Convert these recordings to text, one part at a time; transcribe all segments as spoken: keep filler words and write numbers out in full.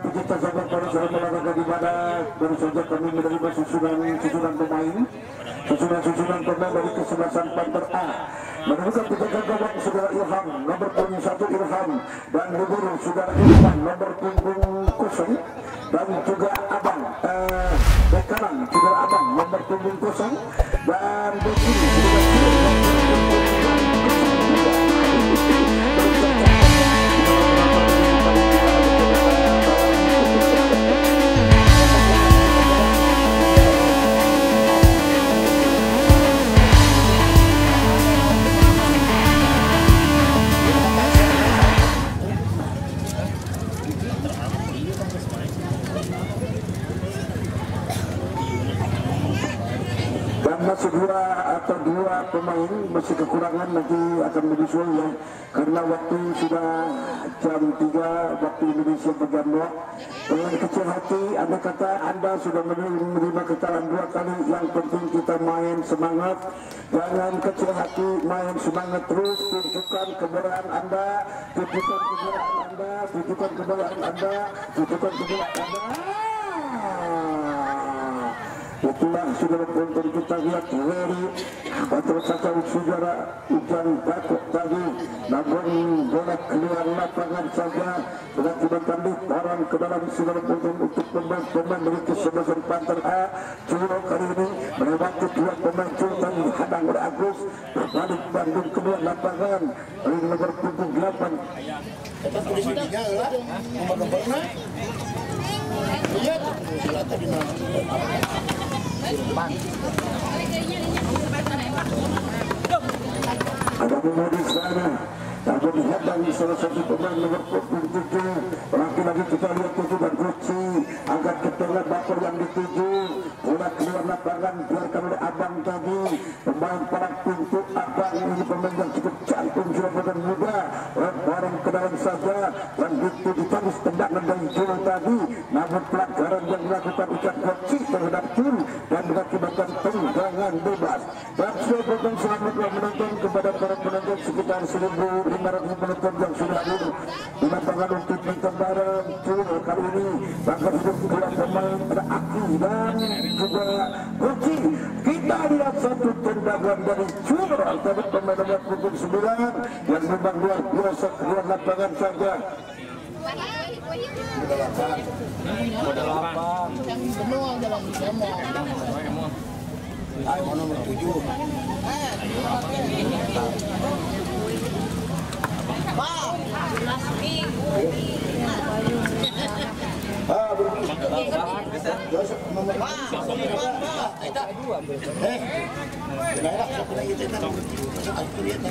pecinta sepak bola selalu olahraga di mana baru saja kami menerima susunan susunan pemain, susunan-susunan pemain dari kesebelasan Panther A. Menemukan penjaga gawang saudara Ilham nomor punggung satu Ilham dan libero saudara Ilham nomor punggung kosong dan juga abang eh, bek kanan saudara abang nomor punggung kosong dan bek kiri saudara Kiri nomor punggung masih dua atau dua pemain masih kekurangan nanti akan menyusul ya karena waktu sudah jam tiga waktu Indonesia bagian barat. Dengan kecil hati anda kata anda sudah menerima kekalahan dua kali, yang penting kita main semangat, jangan kecil hati, main semangat terus, tunjukkan kemerahan anda, tunjukkan kemerahan anda, tunjukkan kemerahan anda, tunjukkan kemerahan anda. Itulah saudara penonton kita lihat Wery atau saja saudara hujan batuk tadi, namun bola keluar lapangan saja mengakibatkan lemparan ke dalam saudara penonton untuk pemain-pemain dari kesebelasan Panther A. Curo kali ini melewati dua pemain Sultan dihadang oleh Agus, berbalik Bandung keluar lapangan dari nomor punggung delapan. Tetap polisinya lah, nomor-nomornya. Iya, sila tadi mah. Ada pemudi sana, tapi dihadang salah satu pemain nomor punggung tujuh. Lagi-lagi kita lihat tujuh dan Gucci agak ke tengah bakal yang dituju. Bola keluar lapangan biarkan oleh abang tadi. Pemain parang pintu abang ini pemain yang cukup cantik sudah badan muda. Barang ke dalam saja dan itu ditangis tendangan dari Jul tadi. Namun pelanggaran yang dilakukan ucap Gucci terhadap Jul dan mengakibatkan tendangan bebas. Dan saya berikan selamat menonton kepada para penonton sekitar seribu lima ratus penonton yang sudah hadir di lapangan untuk nonton bareng Jul kali ini. Bahkan hidup dua pemain ada Aki dan juga Gucci. Kita lihat satu tendangan dari Jul terhadap pemain nomor punggung sembilan yang memang luar biasa keluar lapangan saja. Udah lapar. Udah lapar. Semua dalam semua. Ayo nomor tujuh. Wow. Ah, berapa? Nomor Eh, kenapa satu lagi kita? Aku lihat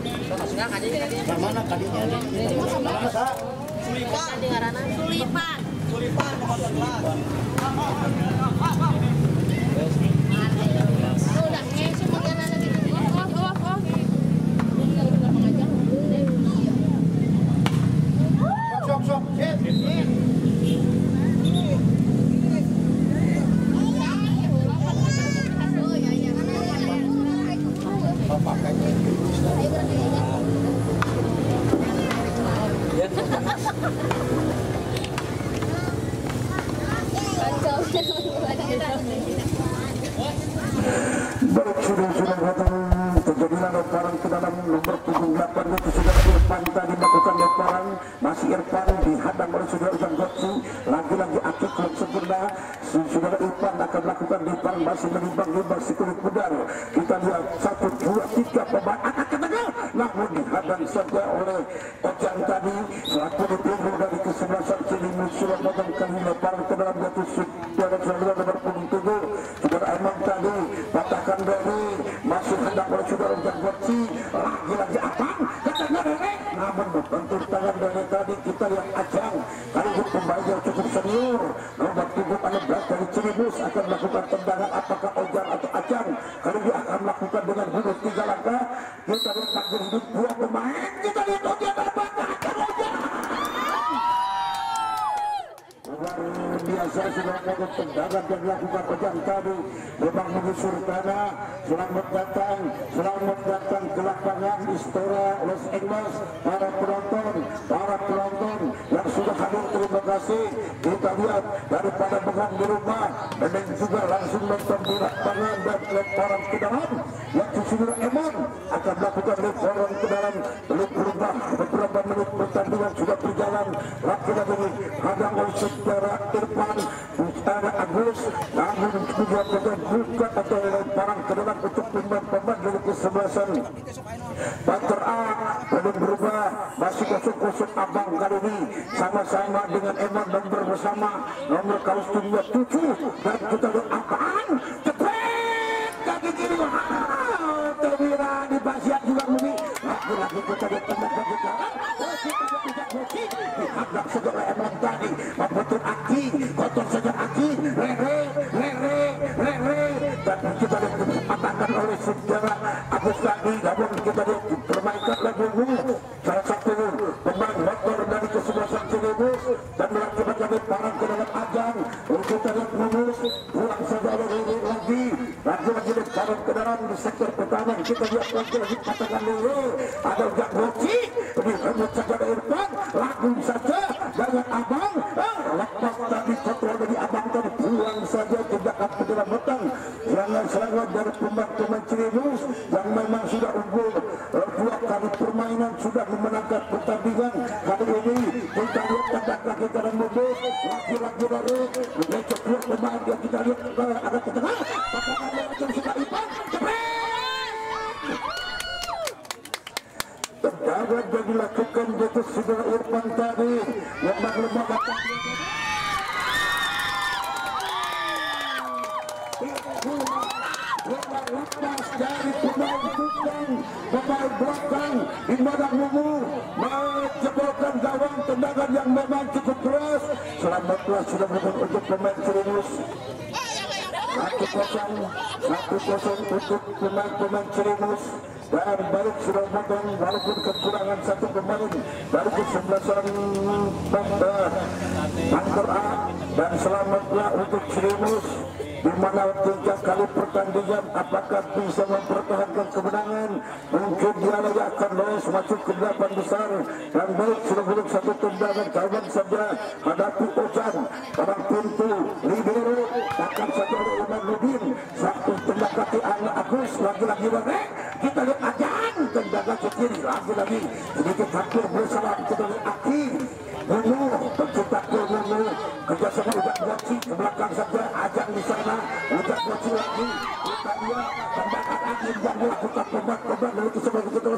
mana kadinya? Mana sah? Sulipan. Sulipan. Sulipan nomor sebelas. Udah ngisi bagian ada di sini. Oh, oh, oh. Sok, sok, sit. Baik, sudah-sudah datang terjadilah lemparan ke dalam nomor punggung delapan itu sudah Irfan tadi melakukan lemparan, masih Irfan dihadang oleh saudara Irfan Gotsi, lagi-lagi aktif belum sempurna. Saudara Irfan akan melakukan lemparan masih menimbang-nimbang si kulit pudar. Kita lihat satu, dua, tiga pemain akan ke tengah, namun dihadang saja oleh Ojang tadi selaku dipilih dari kesebelasan Cilimus sudah potong kali lemparan ke dalam jatuh saudara saudara nomor punggung tujuh. Saudara Emang tadi patahkan dari masih hendak oleh saudara Ojang Gotsi, lagi-lagi abang katanya Rere, namun bentur tangan dari tadi kita lihat Ajang kali ini pemain yang cukup senior nomor punggung enam belas dari Cilimus akan melakukan tendangan. Apakah Ojang atau Ajang kali ini akan melakukan dengan mundur tiga langkah. Kita lihat takdir hidup dua pemain, kita lihat Ojang apakah akan Ojang biasa sudah melakukan tendangan yang dilakukan Ojang tadi memang mengusur tanah. Selamat datang, selamat datang ke lapangan Istora Los Angeles para penonton, para penonton yang sudah hadir, terima kasih. Kita lihat daripada begang di rumah dan juga langsung nonton di lapangan dan lemparan ke dalam yang Susilo Emon akan melakukan lemparan ke dalam. Belum berubah beberapa menit pertandingan sudah berjalan. Laki-laki ini hadang oleh saudara Irfan Ustana Agus, namun juga bukan atau lemparan ke dalam untuk pemain-pemain dari kesebelasan Panther A. Belum berubah, masih kosong-kosong abang kali ini sama-sama dengan Emon dan bersama nomor kaos dunia tujuh. Dan kita lihat apaan cepet kaki kiri, wow, Tewira di Basiat juga mumi. Lagi-lagi kita lihat tembak bagi jalan, kita tidak bocil dihadap segala Emon tadi membentuk Aki, kotor saja Aki, lere, lere, lere, dan kita lihat dipatahkan oleh saudara Agus tadi. Namun kita lihat dipermainkan lagi salah satu pemain motor dari kesebelasan Cirebus dan mengakibatkan lemparan ke dalam ajang. Kita lihat Mumus pulang saja lagi lagi lagi-lagi lemparan ke dalam di sektor pertahanan. Kita lihat lagi patahkan lere, ada Ujang Boci ini rembut saja dari Irfan, lagu saja dengan abang, ah, lepas tadi kontrol dari abang tadi pulang saja tidak akan dalam betang. Serangan-serangan dari pemain-pemain Cirebus yang memang sudah unggul dua kali permainan, sudah memenangkan pertandingan kali ini. Kita lihat tembak lagi ke dalam mobil, lagi-lagi dari lecet dua pemain yang kita lihat ada ke tengah, pasangan yang macam sudah Irfan tendangan yang dilakukan itu sudah Irfan tadi memang lemah datang lepas dari pemain tunggang, pemain belakang di Madang Mumu menjebolkan gawang, tendangan yang memang cukup keras. Selamatlah sudah bermain untuk pemain Cirebus. Satu kosong, satu kosong untuk pemain-pemain Cirebus. Dan baik sudah memotong walaupun kekurangan satu pemain dari kesebelasan Panther A. Dan selamatlah untuk Cirebus, di mana tiga kali pertandingan apakah bisa mempertahankan kemenangan. Mungkin dia lagi akan lolos masuk ke delapan besar. Dan baik sudah belum satu tendangan kawan saja hadapi Ojan orang pintu libero akan saja oleh Iman Nudin. Satu tendang kaki anak Agus, lagi-lagi lagi kita lihat Ajan tendangan ke kiri, lagi-lagi sedikit hampir bersalah kita lihat Aki Mumu pencetak gol Mumu kerjasama Ujang Boci ke belakang saja Ajang di sana, Ujang Boci lagi kita lihat tendangan angin yang dilakukan pemain-pemain dari kesebelasan kita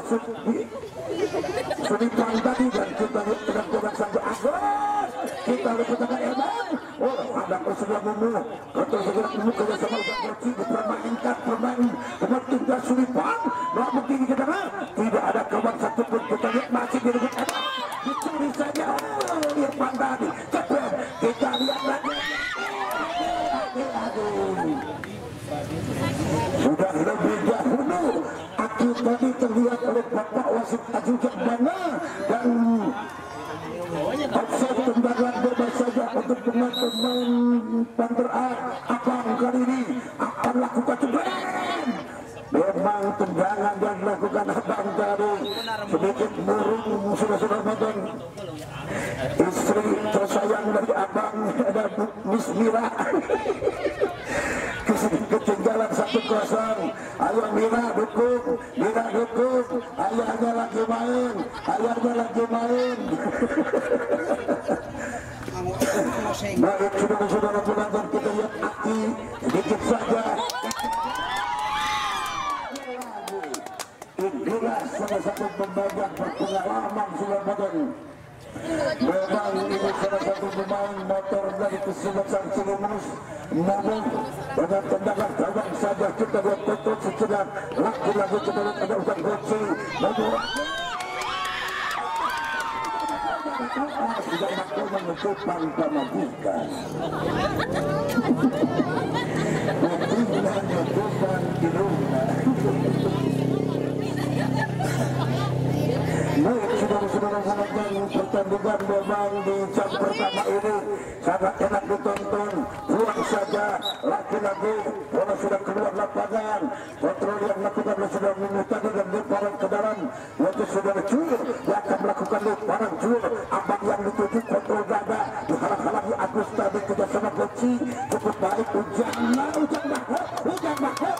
Sulipan tadi. Dan kita lihat tendangan saja Agus, kita lihat tendangan Emon, oh ada sebelah Mumu kontrol segera Mumu kerjasama Ujang Boci dipermainkan pemain pemain tinggal Sulipan namun tinggi ke tengah, tidak ada kawan satupun. Kita lihat masih direbut Emon, dicuri saja oh Irfan tadi cepet. Kita lihat lagi sudah lebih dahulu Aki tadi terlihat oleh Bapak Wasit Ajudan Bana dan offside tendangan bebas saja untuk pemain-pemain Panther A. Abang kali ini akan lakukan tendangan. Memang tendangan yang dilakukan abang tadi sedikit murung. Sudah-sudah nonton istri tersayang dari abang ada Miss Mira ketinggalan satu kosong. Ayo Mira dukung, Mira dukung, ayahnya lagi main, ayahnya lagi main. Baik saudara-saudara penonton, kita lihat Aki sedikit saja. Inilah salah satu pemain yang berpengalaman sudah modern. Memang ini salah satu pemain motor dari kesebelasan Cirebus. Namun dengan tendangan gawang saja kita lihat betul sejenak. Lagi-lagi kita lihat ada Ujang Boci membuat sudah mampu menentukan pemajikan. Nantinya menentukan ilmunya. Baik, sudah menonton pertandingan memang di jam pertama ini sangat enak ditonton. Pulang saja lagi-lagi bola sudah keluar lapangan, kontrol yang melakukan sudah memutar dan lemparan ke dalam, yaitu saudara Jul yang akan melakukan lemparan. Jul abang yang dituju kontrol gada dihalang-halangi Agus tadi kerjasama Goci cukup baik. Ujang lah, ujang mahal, ujang mahal,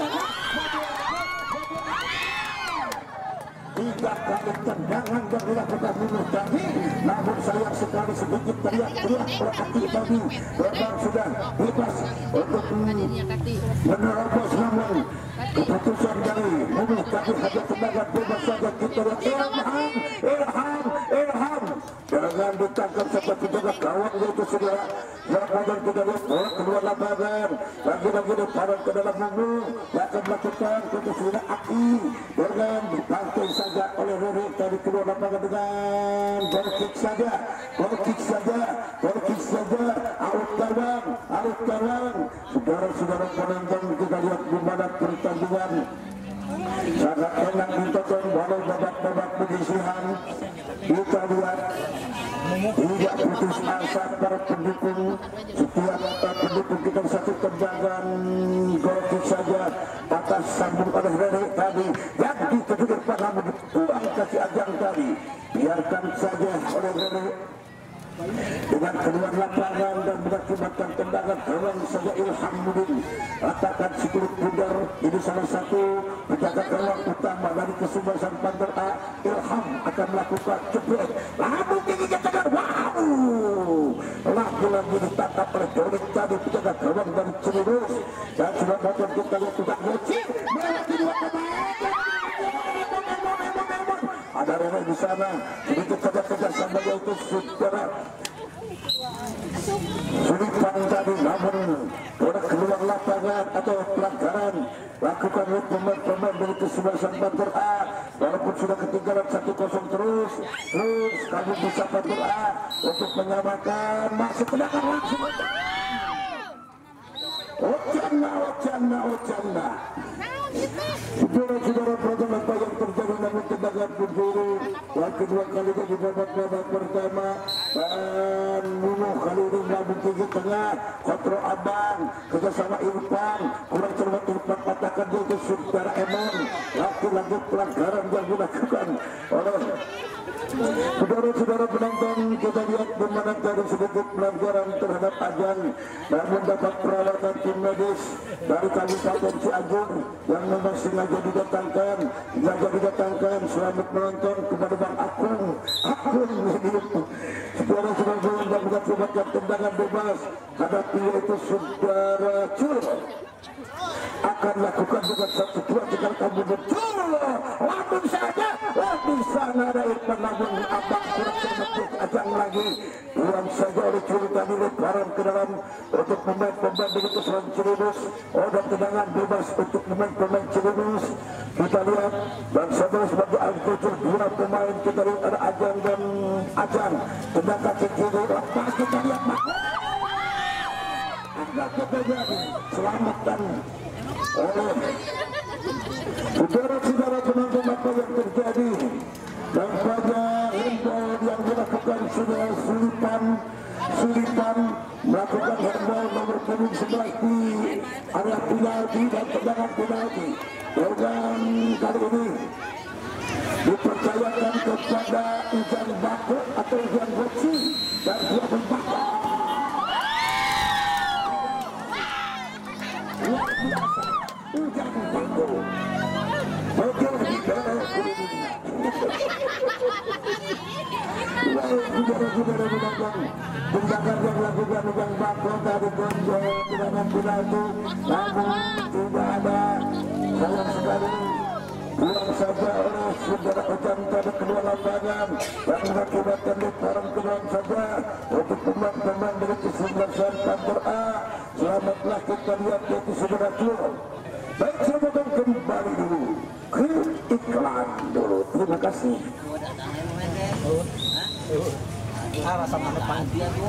tiga kali tendangan yang dilakukan Minus tadi, namun sayang sekali sedikit teriak-teriak oleh Ati tadi. Memang sudah bebas untuk menerobos, namun keputusan dari Minus tadi hanya tendangan bebas saja. Kita lihat Ilham, Ilham, Ilham jangan ditangkap seperti juga kawan itu saudara. Yang kemudian kita lihat bola keluar lapangan, lagi-lagi diparan ke dalam minggu yang akan melakukan keputusan Aki dengan dipantai saja oleh Rere dari keluar lapangan dengan goal kick saja, goal kick saja, goal kick saja, out gawang, out gawang. Saudara-saudara penonton, kita lihat di mana pertandingan sangat enak ditonton walau babak-babak penyisihan. Kita lihat tidak putus asa para pendukung, setiap pendukung kita satu tendangan goal kick saja atas sambung oleh Rere tadi yang ditujukan pada buang kasih ajang tadi, biarkan saja oleh Rere dengan keluar lapangan dan mengakibatkan tendangan gawang saja. Ilhamuddin ratakan si kulit pudar, ini salah satu penjaga gawang utama dari Kesebelasan Panther A. Ilham akan melakukan jebret, lalu tinggi ke tengah, wow, lagi-lagi ditangkap oleh Donik tadi penjaga gawang dari Cirebus, dan sudah nonton kita lihat juga Goci melewati dua pemain. Ada Rere di sana, sedikit saja kerjasama yaitu saudara Sulipan tadi, namun bola keluar lapangan atau pelanggaran lakukan oleh pemain-pemain dari Kesebelasan Panther A. Walaupun sudah ketinggalan satu kosong terus, terus kami bisa Panther A untuk menyamakan, masuk ke belakang langsung. Ocana, ocana, ocana. Saudara-saudara, program apa yang terjadi namun tendangan penjuru yang kedua kalinya di babak-babak pertama, dan Nuno kali ini ngambil tinggi tengah, kontrol abang kerjasama Irfan, kurang cermat Irfan patahkan dia ke saudara Emon. Lagi-lagi pelanggaran yang dilakukan oleh saudara-saudara penonton. Kita lihat bagaimana dari sedikit pelanggaran terhadap Ajang, namun dapat perawatan tim medis dari Kabupaten Cianjur yang memang sengaja didatangkan, sengaja didatangkan. Selamat menonton kepada Bang Akung, Akung ini saudara-saudara yang mengakibatkan tendangan bebas hadapi itu saudara Cur akan lakukan juga satu dua jika kamu betul langsung saja. Oh, di sana ada Irfan, namun abang kurang cermat Ajang lagi buang saja oleh Curi tadi lemparan ke dalam untuk pemain-pemain dari Kesebelasan Cirebus. Oh, dan tendangan bebas untuk pemain-pemain Cirebus. Kita lihat dan saudara sebagai angkutur dua pemain, kita lihat ada Ajang dan Ajang, tendangan ke kiri lepas, kita lihat agak terjadi selamatkan oleh saudara-saudara penonton. Apa yang terjadi dan pada handball yang dilakukan saudara Sulipan, Sulipan melakukan handball nomor punggung sebelas di area penalti dan tendangan penalti. Program kali ini dipercayakan kepada Ujang Bako atau Ujang Goci dan dua pembako. Luar biasa Ujang Bako. Oke, saudara-saudara menonton, tendangan yang dilakukan Ujang Bako dari Gonjo tendangan penalti, namun tidak ada, sayang sekali buang saja oleh saudara Ujang tadi keluar lapangan dan mengakibatkan lemparan ke dalam saja untuk pemain-pemain dari Kesebelasan Panther A. Selamatlah kita lihat yaitu saudara Cur. Baik, saya potong kembali dulu ke iklan dulu. Terima kasih. Ah, rasa mana pantia tuh.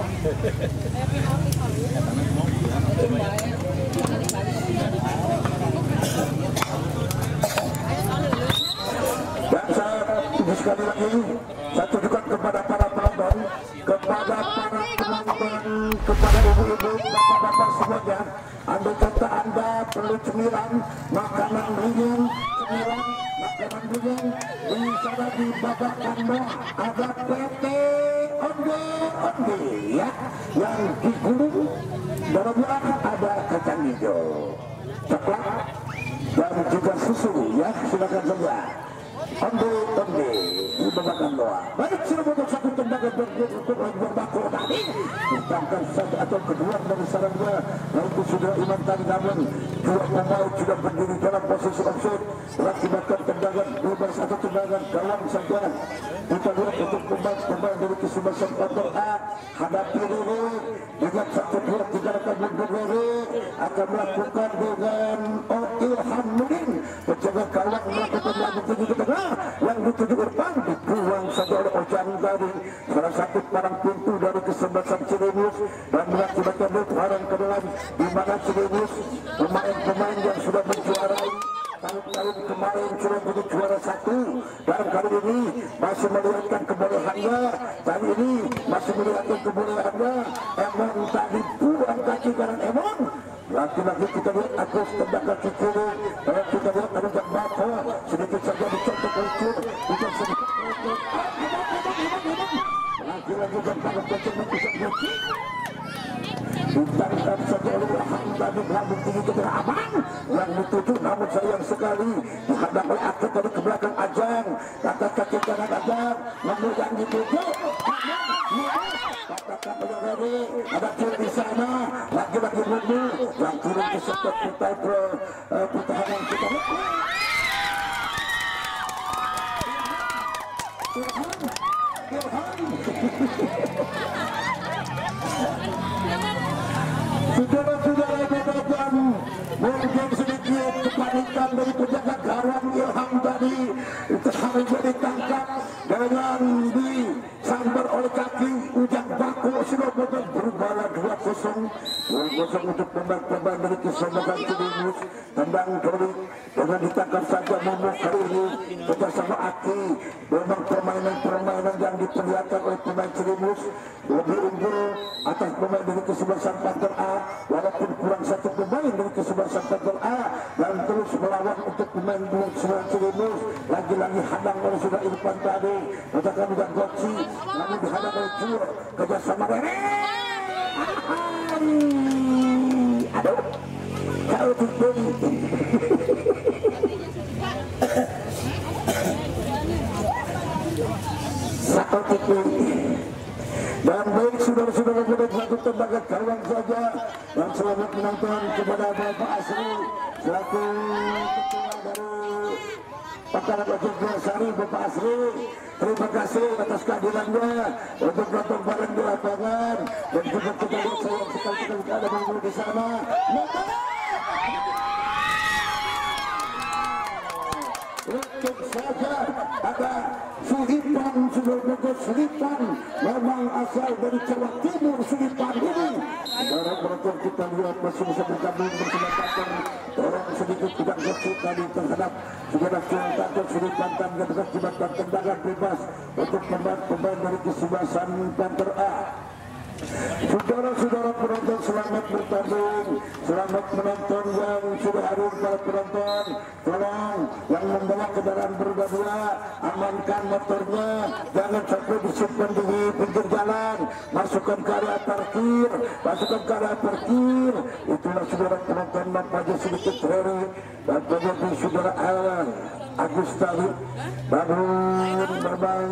Dan saya sekali lagi Saya tunjukkan kepada para penonton, kepada para penonton, kepada ibu-ibu, bapak-bapak semuanya. Andai kata Anda perlu cemilan, makanan ringan, cemilan, makanan ringan, di sana di babak Anda ada P T onde-onde ya, yang digulung. Dalamnya ada kacang hijau, coklat, dan juga susu ya, silakan saja. Onde-onde di babak Anda. Baik, sudah untuk satu tembaga untuk berbakul tadi. Ditangkap satu atau kedua dari sarangnya. Lalu sudah Iman tadi, namun dua pemain sudah berdiri dalam posisi offside. Berakibatkan tendangan bebas atau tendangan gawang saja. Kita lihat untuk pemain-pemain dari kesebelasan Panter A hadapi Rere dengan satu dua tiga akan mundur Rere akan melakukan dengan oh, Ilham Nudin menjaga gawang melakukan lagi tinggi ke tengah yang dituju depan dibuang saja oleh Ojang tadi, salah satu parang pintu dari kesebelasan Cileungeus, dan mengakibatkan lemparan ke dalam di mana Cileungeus pemain-pemain yang sudah menjuarai tahun-tahun kemarin sudah menjadi juara satu, dan kali ini masih melihatkan kebolehannya. Kali ini masih melihatkan kebolehannya. Emon tadi buang kaki kanan Emon. Lagi-lagi kita lihat Agus tendang kaki kiri. Dan kita lihat ada Jambako sedikit saja dicontoh kencur, tidak sedikit kencur. Lagi-lagi Jambako kencur bisa kunci. Ditangkap saja oleh Ilham tadi melambung tinggi ke tengah aman yang dituju, namun sayang sekali dihadang oleh Akid dari ke belakang Ajang. Kata kaki kanan Ajang, namun yang dituju katakan oleh Rere, ada kiri di sana, lagi-lagi Mundu yang turun ke sektor kita pertahanan kita. Ilham, Ilham. Saudara-saudara dadakan mungkin sedikit kepanikan dari penjaga gawang Ilham tadi, seharusnya ditangkap dengan disambar oleh kaki Ujang Bako. Sudah berubah dua kosong dua kosong untuk pemain-pemain dari kesebelasan Cileungeus. Tendang dari dengan ditangkap saja Momo kali ini bersama Aki. Memang permainan-permainan yang diperlihatkan oleh pemain Cileungeus lebih unggul atas pemain dari kesebelasan Panter A, walaupun kurang satu pemain dari kesebelasan Panter A, dan terus melawan untuk pemain dari kesebelasan Cileungeus. Lagi-lagi hadang oleh sudah Irfan tadi, katakan udah Goci, namun dihadang oleh Jur kerjasama Rere. Aduh, kau tutup. Satu titik. Dan baik saudara-saudara, pada satu tembaga gawang saja. Dan selamat menonton kepada Bapak Asri selaku ketua dari Pakaran Ojek Sari. Bapak Asri, terima kasih atas kehadirannya untuk nonton bareng di lapangan. Dan juga kita lihat sayang sekali-sekali ada Bang di sana. Untuk saja ada Sulipan, sudah bagus Sulipan, memang asal dari Jawa Timur Sulipan ini. Saudara penonton, kita lihat masih bisa bergabung bersama Tater. Orang sedikit tidak kecil tadi terhadap saudara Tater Sulipan, dan mengakibatkan tendangan bebas untuk pemain-pemain dari kesebelasan Panter A. Saudara-saudara penonton, selamat bertanding, selamat menonton yang sudah hadir para penonton. Tolong yang membawa kendaraan beroda dua, amankan motornya, jangan sampai disimpan di pinggir jalan, masukkan ke area parkir, masukkan ke area parkir. Itulah saudara penonton, nampaknya sedikit Rere dan penonton saudara Alan Agus tadi bangun berbang.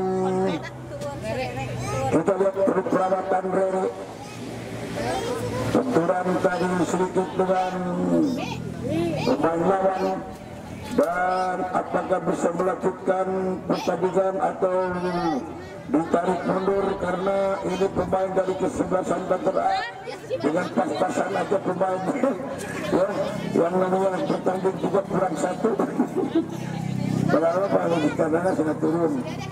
Kita lihat perawatan Rere, benturan tadi sedikit dengan pemain lawan, dan apakah bisa melanjutkan pertandingan atau ditarik mundur, karena ini pemain dari kesebelasan Panter A dengan pas-pasan aja pemain ya, yang namanya bertanding juga kurang satu. Kalau Pak Lagi karena sudah turun.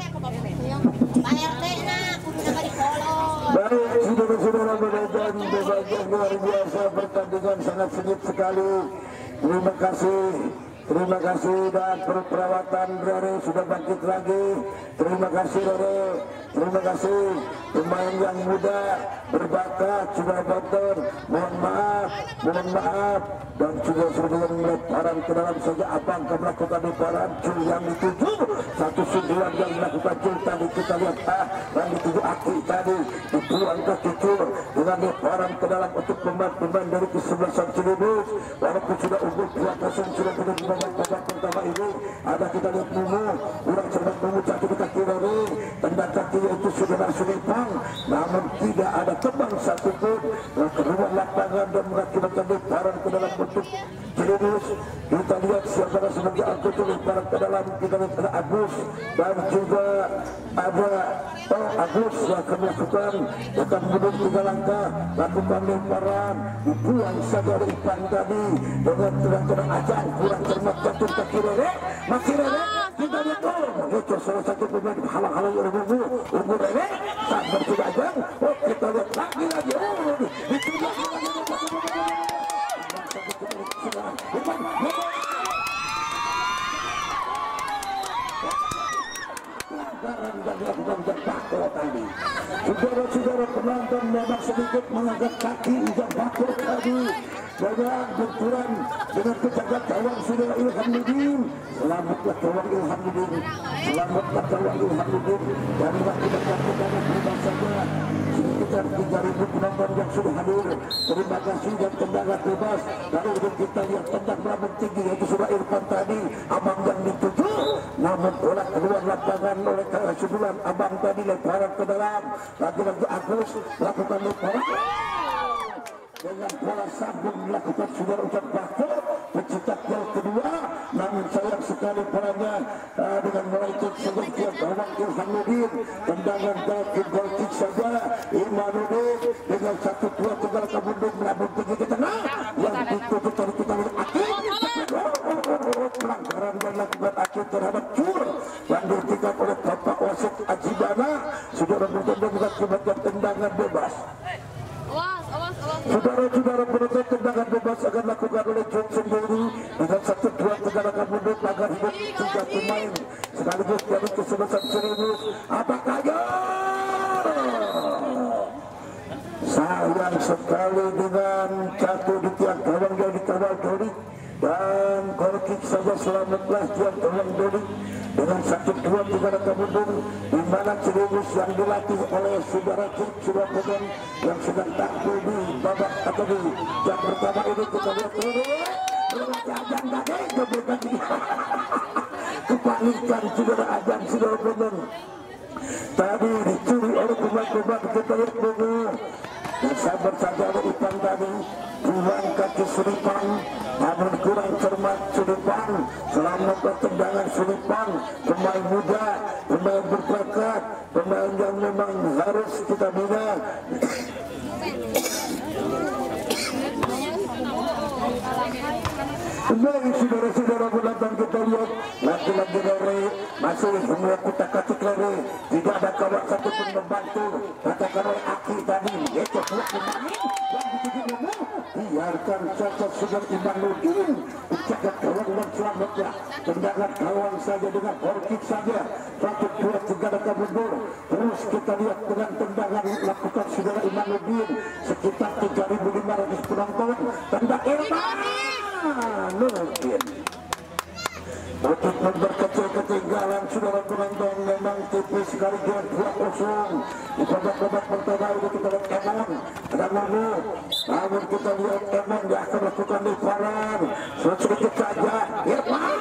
Baik, saudara-saudara menonton, yang luar biasa, pertandingan sangat sengit sekali. Terima kasih Terima kasih dan perawatan Rere sudah bangkit lagi. Terima kasih Rere. Terima kasih pemain yang muda berbakat sudah banter. Mohon maaf, mohon maaf dan juga sebelum lemparan ke dalam saja abang akan melakukan lemparan cul yang dituju satu sundulan yang melakukan cul tadi kita lihat ah yang dituju Aki tadi dibuang ke cucur dengan lemparan ke dalam untuk pemain-pemain dari kesebelasan Cilebus. Walaupun sudah unggul dua kosong sudah benar di babak babak pertama ini ada kita lihat Mumu kurang cermat Mumu satu ke kaki Rere tendang kaki itu saudara Sulipang namun tidak ada tembang satupun keluar lapangan dan mengakibatkan lemparan ke dalam bentuk Cilebus. Kita lihat siapa sebagai angkut lemparan ke dalam kita lihat ada Agus dan juga ada oh, Agus yang akan melakukan akan mundur tiga langkah lakukan lemparan dibuang saja oleh Ipan tadi dengan terang-terang ajang kurang cermat jatuh kaki Rere masih Rere kita lihat oh itu salah satu pemain halang-halang oleh Mumu Ungu Rere saat bersudah ajang oh kita lihat lagi lagi oh itu lagi lagi pelanggaran dan dilakukan jembako tadi. Saudara-saudara penonton memang sedikit mengangkat kaki jembako tadi dengan benturan dengan penjaga gawang saudara Ilhamuddin. Selamatlah gawang Ilhamuddin, selamatlah gawang Ilhamuddin dan mengakibatkan tendangan bebas saja. Sekitar tiga ribu penonton yang sudah hadir. Terima kasih dan tendangan bebas. Lalu kita lihat tendang melambung tinggi yaitu sudah Irfan tadi abang yang dituju namun bola keluar lapangan oleh sebulan abang tadi lemparan ke dalam lagi-lagi Agus lakukan lemparan dengan bola sambung melakukan saudara ucap bako pencetak gol kedua namun sayang sekali bolanya uh, dengan melenceng sebagai gawang Ilhamuddin tendangan kaki gol kick saja Imanuddin dengan satu dua tegal kemudian melambung tinggi ke tengah yang ditutup dari kita lihat Aki pelanggaran yang dilakukan Aki terhadap Cur yang dihentikan oleh Bapak Wasit Ajibana saudara bertanda mengakibatkan tendangan bebas. Saudara-saudara penonton tendangan bebas akan dilakukan oleh John sendiri dengan satu dua tendangan mundur agar hidup tiga pemain sekaligus dari kesebelasan Cilebus. Apakah ya? Sayang sekali dengan jatuh di tiang gawang yang dikawal Dodik dan gol kick saja selamatlah tiang gawang Dodik dengan satu dua tiga raka mundur di mana Cilebus yang dilatih oleh saudara Cik Surabaya yang sedang tampil di babak atau di jam pertama ini kita lihat dulu ajang tadi kebukan kepanikan saudara ajang saudara benar tadi dicuri oleh pemain-pemain kita lihat dulu dan sabar saja ada Ipan tadi buang kaki Sulipang namun kurang cermat Sulipang selamatlah tendangan Sulipang pemain muda pemain berbakat pemain yang memang harus kita bina kembali saudara-saudara penonton kita lihat lagi-lagi Rere masih semua kutak katik Rere tidak ada kawan satu pun membantu katakan oleh Aki tadi itu buat pemain yang dituju Mumu biarkan saja saudara Imanuddin menjaga gawang dan selamatlah tendangan gawang saja dengan gol kick saja satu dua tiga raka mundur terus kita lihat dengan tendangan lakukan saudara Imanuddin sekitar tiga ribu lima ratus penonton tendang Irfan mungkin untuk memperkecil ketinggalan saudara penonton memang tipis sekali dengan dua kosong di babak-babak pertama itu kita lihat Emon dan Mumu namun kita lihat Emon dia akan lakukan lemparan sedikit saja Irfan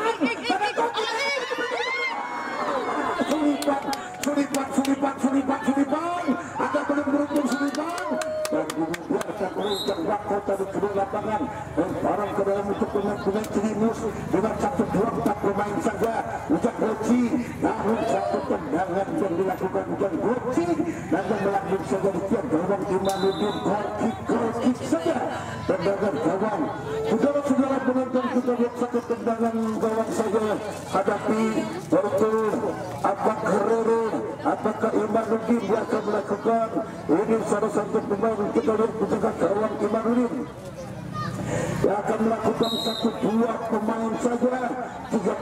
Sulipan Sulipan Sulipan Sulipan Sulipan ada belum beruntung Sulipan dan dibiarkan oleh Jangwako tadi kedua lapangan lemparan ke dalam untuk pemain-pemain Cilebus dengan satu dua empat pemain saja Ujang Goci namun satu tendangan yang dilakukan Ujang Goci dan yang melambung saja di tiang gawang Imanuddin gol kick gol kick saja tendangan gawang saudara-saudara penonton kita lihat satu tendangan gawang saja hadapi yaitu apakah Rere apakah Imanuddin dia akan melakukan ini salah satu pemain kita lihat penjaga gawang Imanuddin yang akan melakukan satu dua pemain saja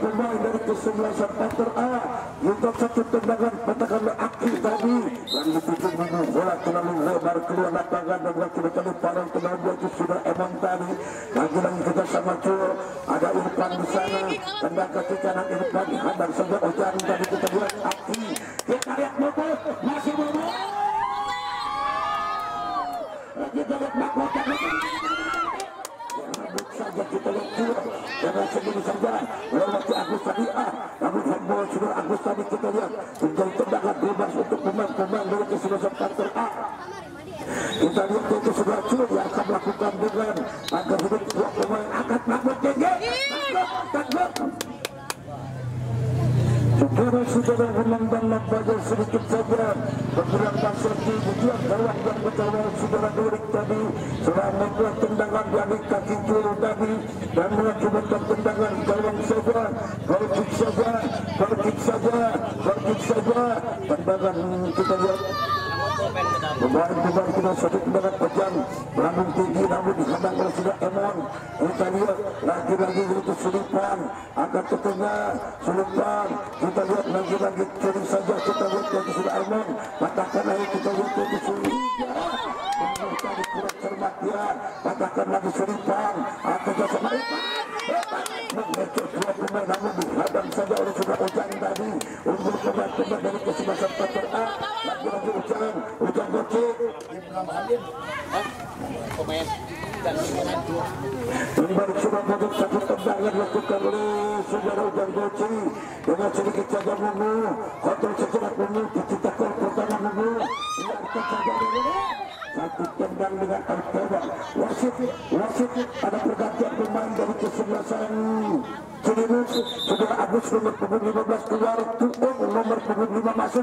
pemain dari kesebelasan Panther A. Untuk satu tendangan patakan Aki tadi yang dituju minggu bola terlalu lebar keluar lapangan dan laki-laki parang kedua itu sudah Emon tadi. Lagi-lagi kita sama Cur, ada Irfan di sana, tendang kaki kanan Irfan dihadang saja Ojan tadi. Kita lihat Aki, kita lihat Bobo masih Bobo. Kita lihat Mahkota rambut saja, kita lihat Cur jangan segini saja lewati Agus tadi ah namun handball sudah Agus tadi. Kita lihat menjadi tendangan bebas untuk pemain-pemain dari kesebelasan Panther A. Kita lihat itu sudah Cur yang akan melakukan dengan agar hidup dua pemain angkat Mahmud tinggi takut saudara-saudara menang dan lembaga sedikit saja bergerak pasir di bujian gawang dan bertawar saudara Durik tadi sudah membuat tendangan dari kaki kiri tadi dan mengakibatkan tendangan gawang saja. Berkik saja berkik saja berkik saja tendangan. Kita lihat pemain-pemain kita satu tendangan pejam melambung tinggi namun dihadang oleh sudah Emon. Kita lihat lagi-lagi itu Sulipan akan ke tengah Sulipan. Kita lihat lagi-lagi kiri saja. Kita lihat itu sudah Emon patahkan lagi. Kita lihat itu Sulipan tadi kurang cermat dia patahkan lagi Sulipan akan jasa Sulipan mengejar dua pemain namun dihadang saja oleh sudah Ojan tadi untuk pemain-pemain dari kesebelasan Panther A. Lagi-lagi Ojan Ojan Gocek pemain dan kembali sudah masuk satu tendangan dilakukan oleh saudara Ojan Gocek dengan sedikit saja Mungu kontrol sejenak Mungu diciptakan pertama Mungu diarahkan saja oleh satu tendang dengan Al-Qaeda. Wasit wasit ada pergantian pemain dari kesebelasan Cilimus. Saudara Agus nomor punggung lima belas keluar, Tuung nomor punggung lima masuk.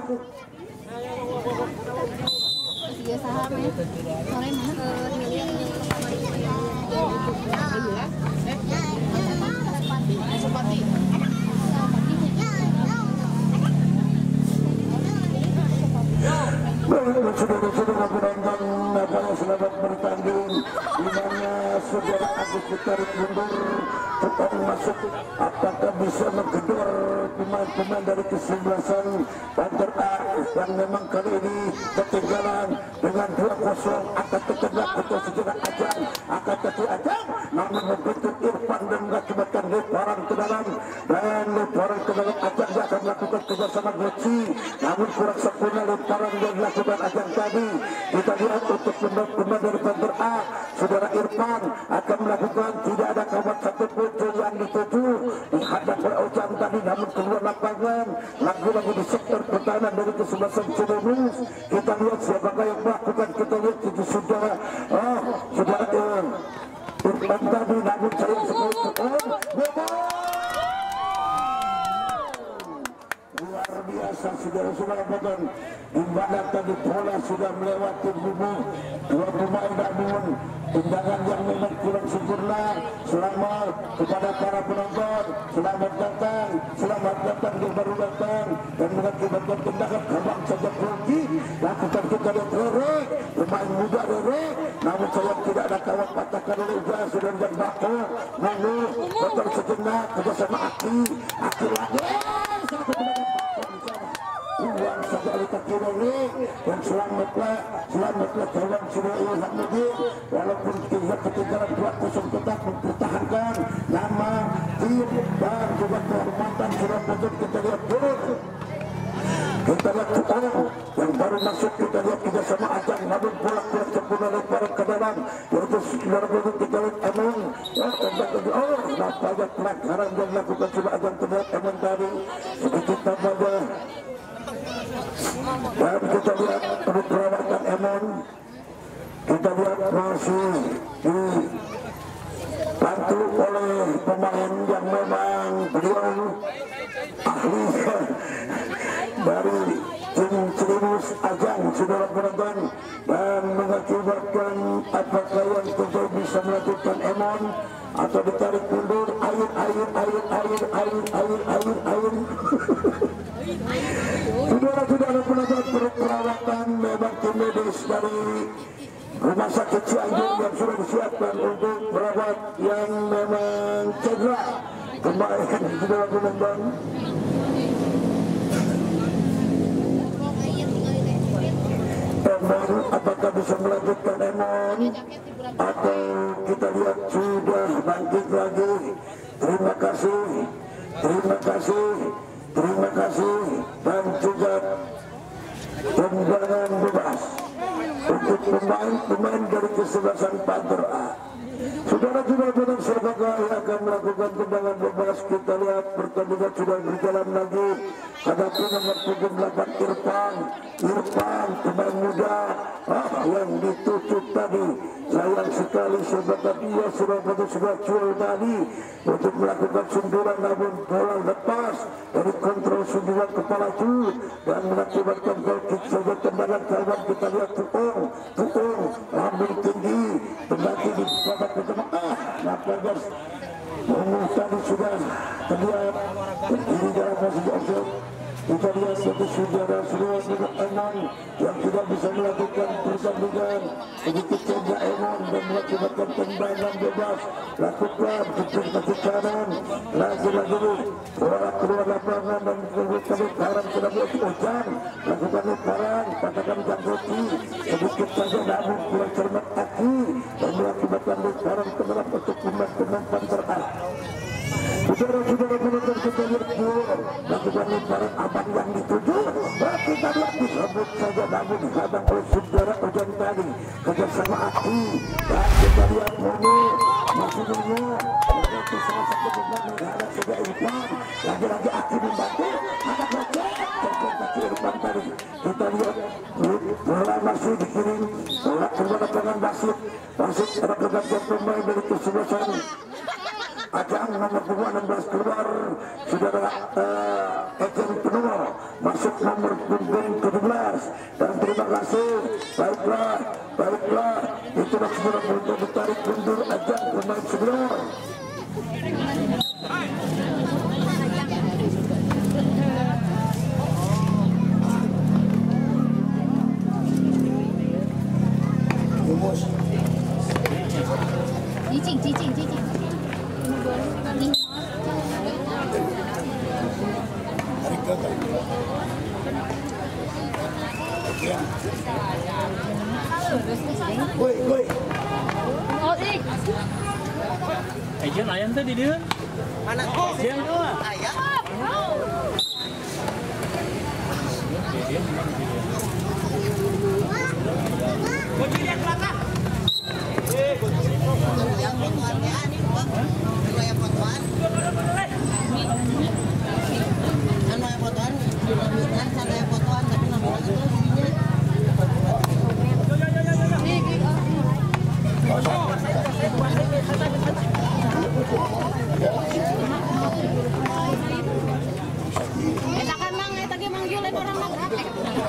Saudara-saudara penonton Nabaya selamat bertanding di mana saudara Agus ditarik mundur tetap masuk. Apakah bisa menggedor pemain-pemain dari kesebelasan Panther A yang memang kali ini ketinggalan dengan dua kosong akan tertendang untuk sejenak Ajang akan tetapi Ajang namun membentuk Irfan dan mengakibatkan lemparan ke dalam dan lemparan ke dalam Ajang dia akan melakukan kerjasama Goci namun kurang sempurna lemparan yang dilakukan Ajang tadi. Kita lihat untuk pemain dari Panther A saudara Irfan akan melakukan tidak ada kawan satu pun yang dituju dihadap oleh Ojan tadi namun keluar lapangan lagi-lagi di sektor pertahanan dari kesebelasan Cilimus. Kita lihat siapakah yang melakukan. Kita lihat itu saudara oh saudara Irfan tadi namun saya sekali luar biasa saudara-saudara potong di mana tadi bola sudah melewati bubu dua pemain namun tendangan yang memang kurang sempurna. Selamat kepada para penonton, selamat datang selamat datang yang baru datang dan mengakibatkan tendangan kabang saja pergi lakukan. Kita lihat Rere pemain muda Rere namun saya tidak ada kawan patahkan oleh Uga sudah dan Bako Mulu potong sejenak kerjasama Aki Aki lagi satu tendangan uang saja oleh kaki Rere dan selamatlah selamatlah kawan sudah Ilham Mudin walaupun kita ketinggalan dua kosong tetap mempertahankan nama tim dan juga kehormatan sudah patut kita lihat dulu. Kita lihat Tuang yang baru masuk. Kita lihat juga sama Ajang namun bola kurang sempurna lemparan ke dalam yaitu saudara Budi. Kita lihat Emon oh tembak ke oh nampaknya pelanggaran yang dilakukan sudah Ajang terhadap Emon tadi sedikit tambahnya. Dan kita lihat untuk perawatan Emon kita lihat masih dibantu oleh pemain yang memang beliau ahli dari tim Cilimus Ajang saudara penonton dan mengakibatkan apakah yang tentu bisa melakukan Emon atau ditarik mundur air air air air air air air air saudara-saudara penonton perawatan memang tim medis dari Rumah Sakit Cianjur yang sudah disiapkan untuk merawat yang memang cedera pemain sudah mengembang. Emon apakah bisa melanjutkan Emon atau kita lihat sudah bangkit lagi. Terima kasih, terima kasih, terima kasih, dan juga tendangan bebas untuk pemain-pemain dari kesebelasan Panther A. Saudara juga benar sebagai akan melakukan tendangan bebas. Kita lihat pertandingan sudah berjalan lagi. Hadapi nomor punggung delapan Irfan, Irfan pemain muda ah, yang ditutup tadi. Sayang sekali sebagai dia sudah sudah cual tadi untuk melakukan sunduran, namun bola lepas dari kontrol sunduran kepala cu dan mengakibatkan gol kick saja. Tendangan kawan kita lihat Tuung, Tuung ambil tinggi kembali di babak pertama. Ah, nampak guys, tadi sudah terlihat berdiri dalam posisi offside. Kita lihat satu saudara semua dengan Enon yang tidak bisa melakukan pertandingan. Begitu coba Enon dan mengakibatkan tendangan bebas. Lakukan jepit ke kanan. Lagi-lagi bola keluar lapangan dan kemudian Karam sudah buat hujan. Lakukan lemparan, katakan Janggoci. Sedikit saja namun kurang cermat Aki dan mengakibatkan lemparan ke dalam untuk pemain-pemain Panther A. Saudara-saudara penonton kita lihat gol, lakukan lemparan abang yang dituju. Nah, kita lihat disebut saja namun dihadang oleh saudara Ujan tadi. Kerjasama Aki dan kita lihat Mono masih Mono menjadi salah satu pemain menghadap saja Irfan. Lagi-lagi Aki membantu, ada gocek terjadi Irfan tadi. Kita lihat bola masih dikirim, bola keluar lapangan Basit. Basit ada pergantian pemain dari kesebelasan Ajang nomor enam belas keluar, saudara uh, Eken Penuh masuk nomor punggung tujuh belas. Dan terima kasih, baiklah, baiklah, itulah semua untuk ditarik mundur Ajang pemain sebelum. Cicing, cicing, cicing. Woi, woi. Oh, ik. Ejen ayam tadi dia. Mana kok? Ayam. Kunci dia kelata. Eh, kunci. Yang fotoannya ini Bang. Kalau yang fotoan. Anu yang fotoan, kan ada yang fotoan tapi namanya itu ininya. Eta kan mang eta ge manggil orang mah berapa?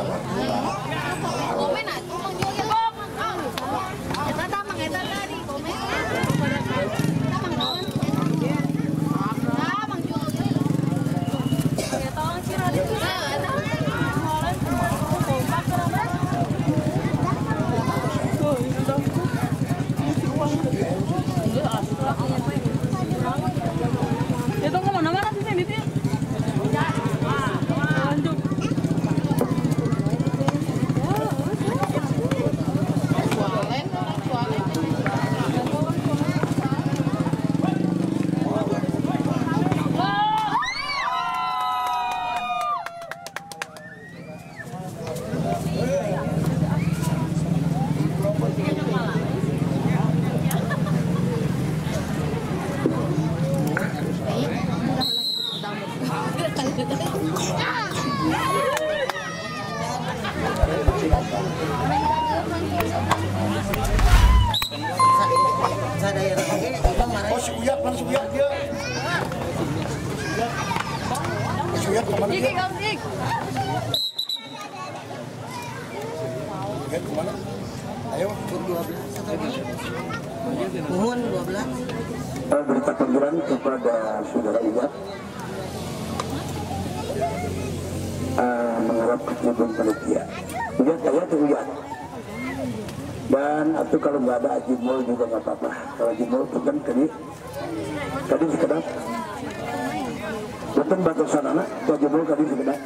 Komen atuh manggil ge kok. Eta tah mang eta tadi komen. Eta mang naon? Ah, manggil ge. Eta kira di. Eta. Kompak berapa? Oh, ini dong. Itu kemana-mana sih ini sih? Lanjut. Oh, si Uyak, mana si Uyak dia? Si Uyak kemana dia? Uyak kemana? Ayo, dua belas. Mohon dua belas. Berita panggilan kepada saudara Uyak. Uh, mengharap kejadian panitia. Uyak, saya tuh Uyak. Dan atau kalau nggak ada Jimol juga nggak apa-apa. Kalau Jimol itu kan tadi tadi sekedar Aten batu sanana tuh jebol kali sekedar.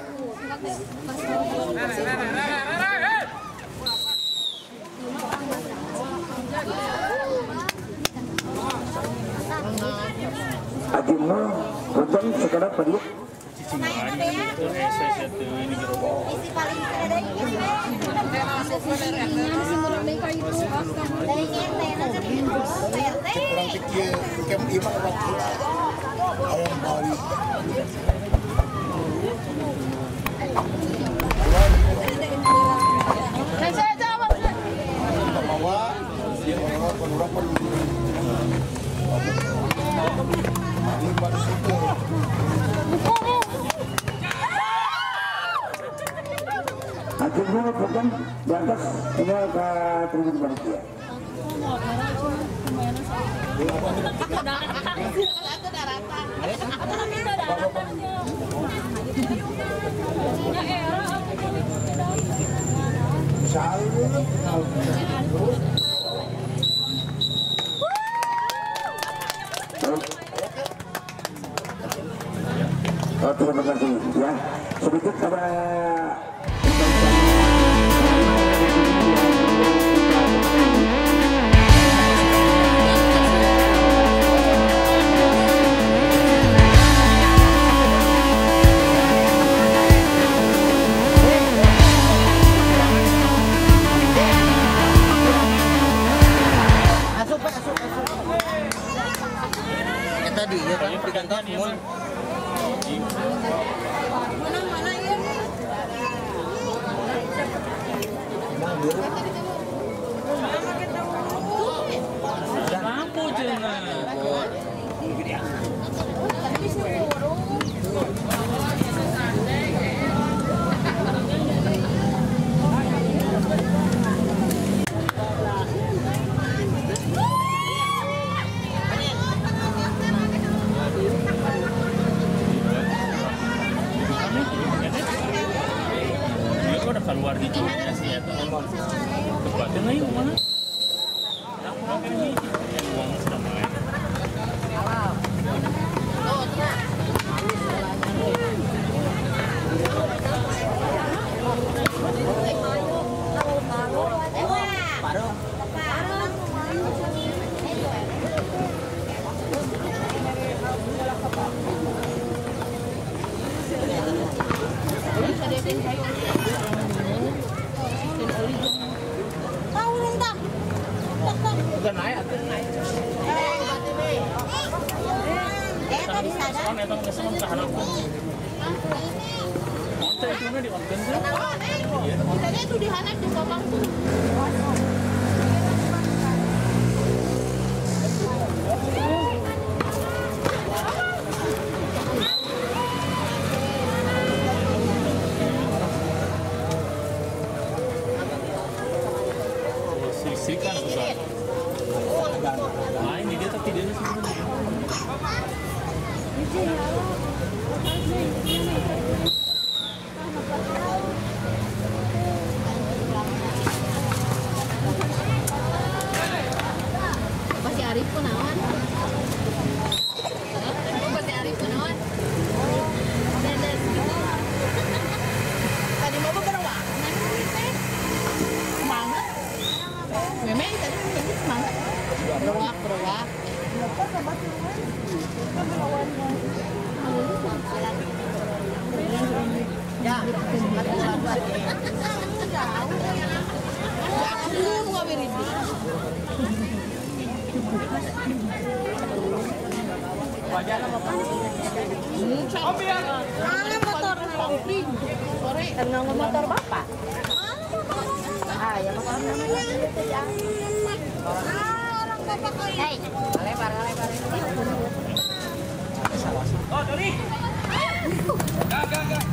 Aji mah hujan sekedar tadi. Kurang kecil, kem lima waktu ayam Bali. Bawa, orang perlu lima situ. Akhirnya bukan di atas tinggal ke tribun manusia. Oh, terima kasih ya. Sedikit pada Tadi ya kan diganti mul. Mana-mana ya. Lampu cenah. Keluar di juga sih ya teman. Tempatnya nggak yuk mana? Aku pakai ini, yang uang sudah mulai. Bukan naik, atau naik. Eh, tadi sana. Soalnya memang kesan tahanan pun. Monte itu nih di konten sih. Misalnya itu di Hanak di Bapang tuh. Sisik kan susah. Nah ini dia tapi dia sebenarnya. Masih Arif pun awan. Masih Arif pun awan. Tadi mau berapa? Semangat. Memang tadi tadi semangat. Berwak berwak. Ya, aku mau beri ini. Mana motor sore? Tenang motor bapak. Ah, ya motor namanya itu ya. Ah, orang bapak kau. Hei, lebar lebar. Oh, Doni. Gak, gak, gak.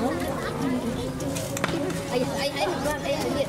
Ayo, ayo, ayo, buat ayo, lihat.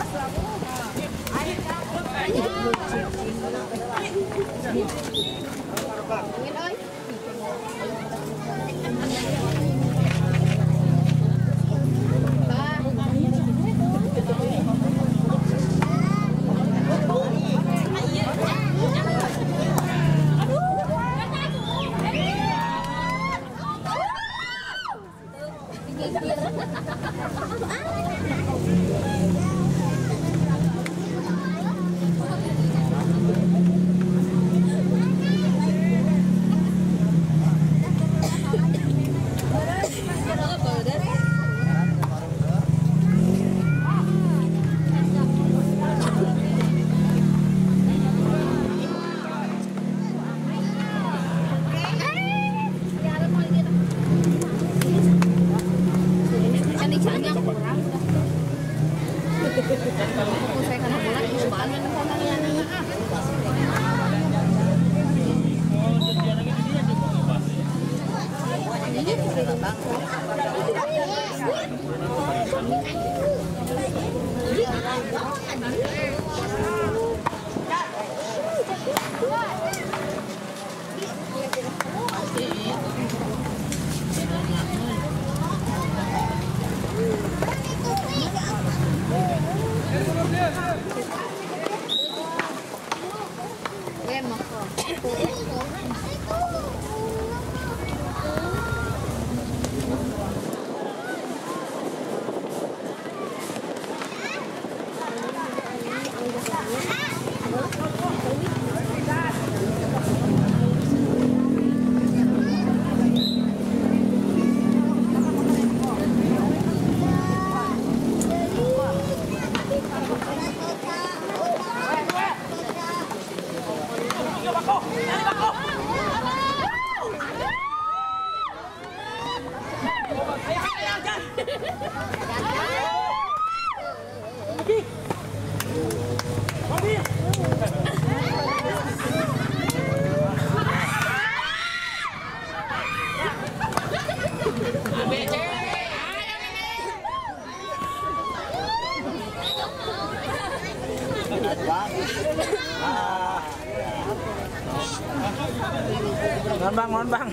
Ngon bang, ngon bang.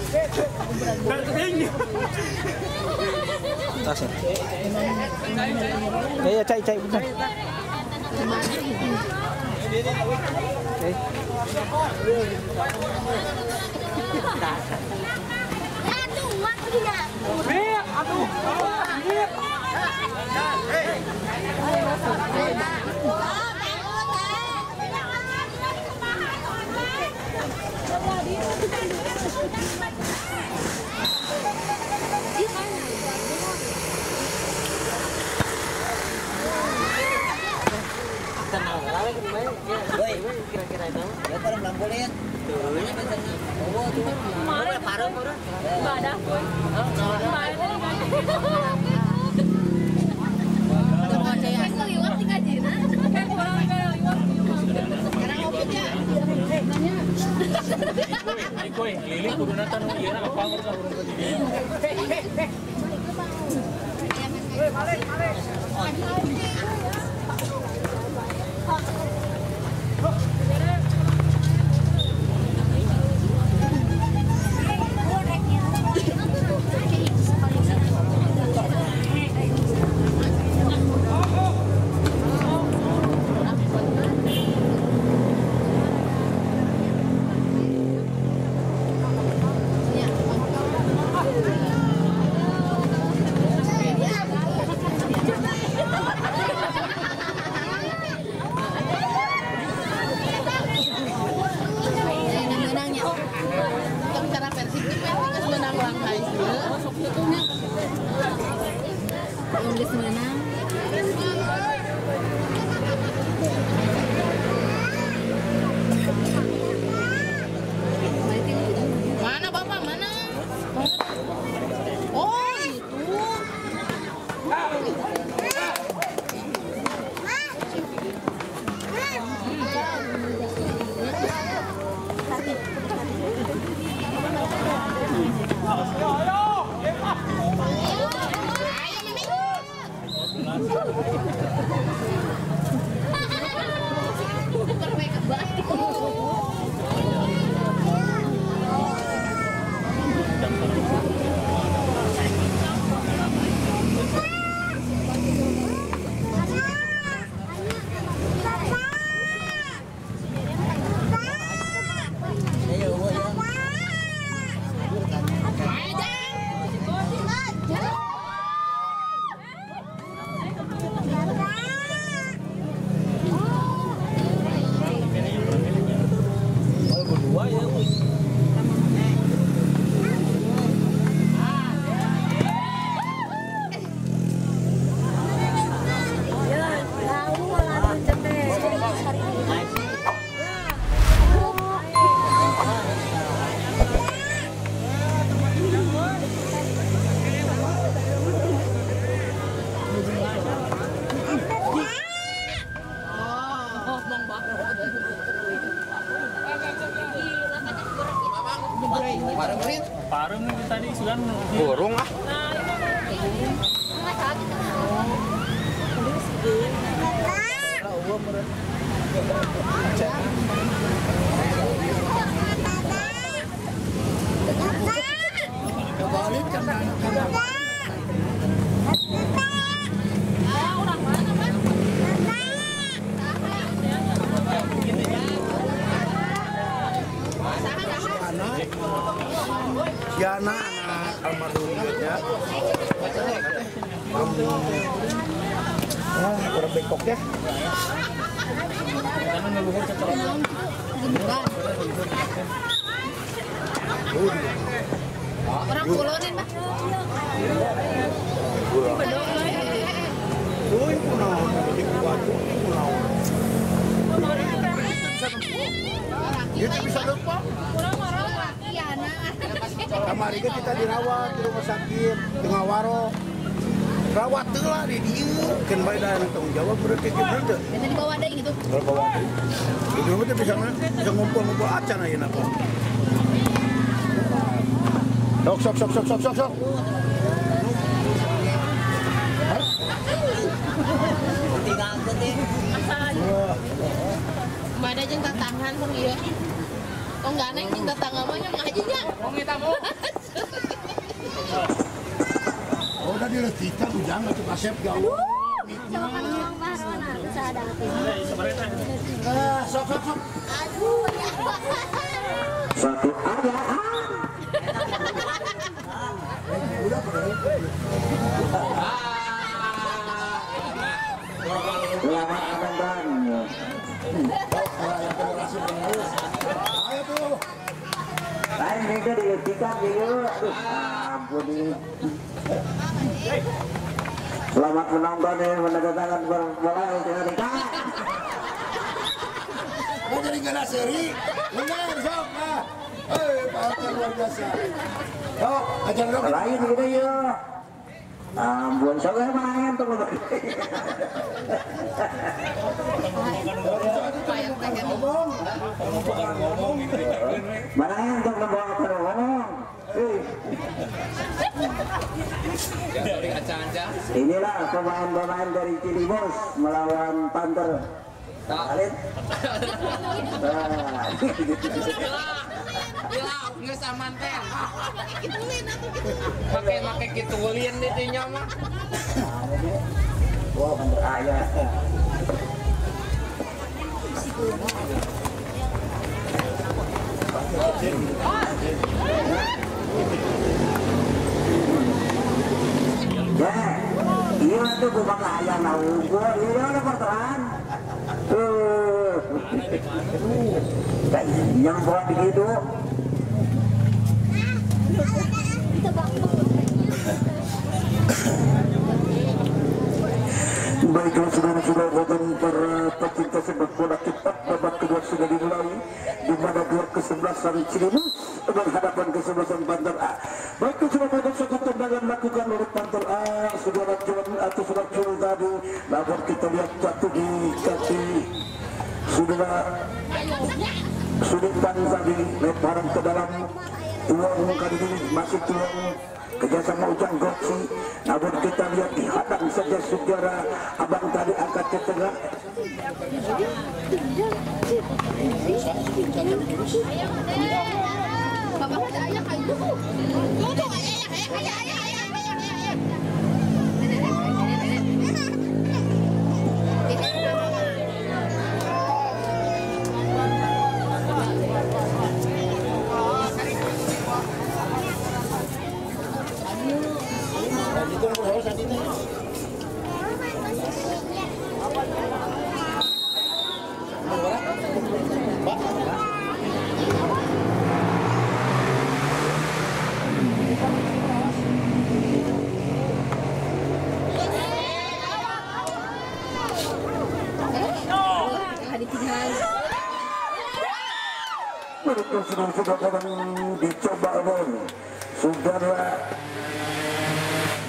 Tas. Ya ya cai cai bentar. Oke. Aduh, waktunya. Bik, aduh. Bik. Kira-kira itu ya barang lampulit turunnya biasanya oh cuma kemarin parah parah nggak ada Lili kudu natan ieu apa urus urus Mana Bapak? Mana? Oh, itu. Ayo, ayo. sugan. Burung ah. Balik kan. Siana anak almarhumnya. Ah, kurang bengkok ya. Karena ngeluhur kecolongan. Orang pulonin mah. Uy, kunaon di kuatu kunaon. Itu bisa lupa. Orang-orang laki anak. Kamari ge kita dirawat di rumah sakit tengah waro. Rawat teu lah di dieu, keun bae dan tanggung jawab berarti kitu teh. Biasa dibawa ada gitu. Bawa itu mah bisa bisa ngumpul-ngumpul acan ayeuna kok. Sok sok sok sok sok sok sok. Tinggal angkut deh. Bada jeung tatangan pun ieu. Tong ganeng jeung tatangga mah nya ngaji nya. Mau kita mau. Oh, udah diletika bujang atuh kasep gaul. Jangan ngomong baharona bisa ada hati. Ah, sok sok sok. Aduh ya. Satu ada. Udah pada. Selamat abang. Ayo tuh. Lain minggu diletikan minggu. Aduh, ampun ini. Selamat menonton ya, menandatangan bola dengan nikah. Mau jadi gana seri? Benar, sok. Ah. Eh, pahalnya luar biasa. Sok, ajar dong. Lain gitu yuk. Ampun, soalnya main tuh. Mana yang untuk membawa apa ngomong? Inilah pemain-pemain dari Cibubur melawan Panther. Kalian? Gila, geus aman teh. Make-make kitu ulin di dinya mah. Wah, Panther ayah. Ya, iya tuh gue bakal ayam mau gue, iya ada perteraan. Eh, kayak yang buat begitu. Baiklah saudara-saudara dan para pecinta sepak bola kita, babak kedua sudah dimulai di mana dua kesebelasan Cilimus berhadapan kesebelasan Panther A. Baiklah saudara, satu tendangan lakukan oleh Panther A, saudara John atau saudara John tadi, namun kita lihat jatuh di kaki saudara Suditan tadi, lemparan ke dalam tuang kali ini masih tuang. Kerjasama Ujang Goksi, namun kita lihat dihadang saja saudara abang tadi angkat ke tengah. Bapak ada ayah kayu. Tuh tuh ayah ayah ayah ayah ayah ayah ayah. Mereka sudah-sudah kadang dicoba oleh saudara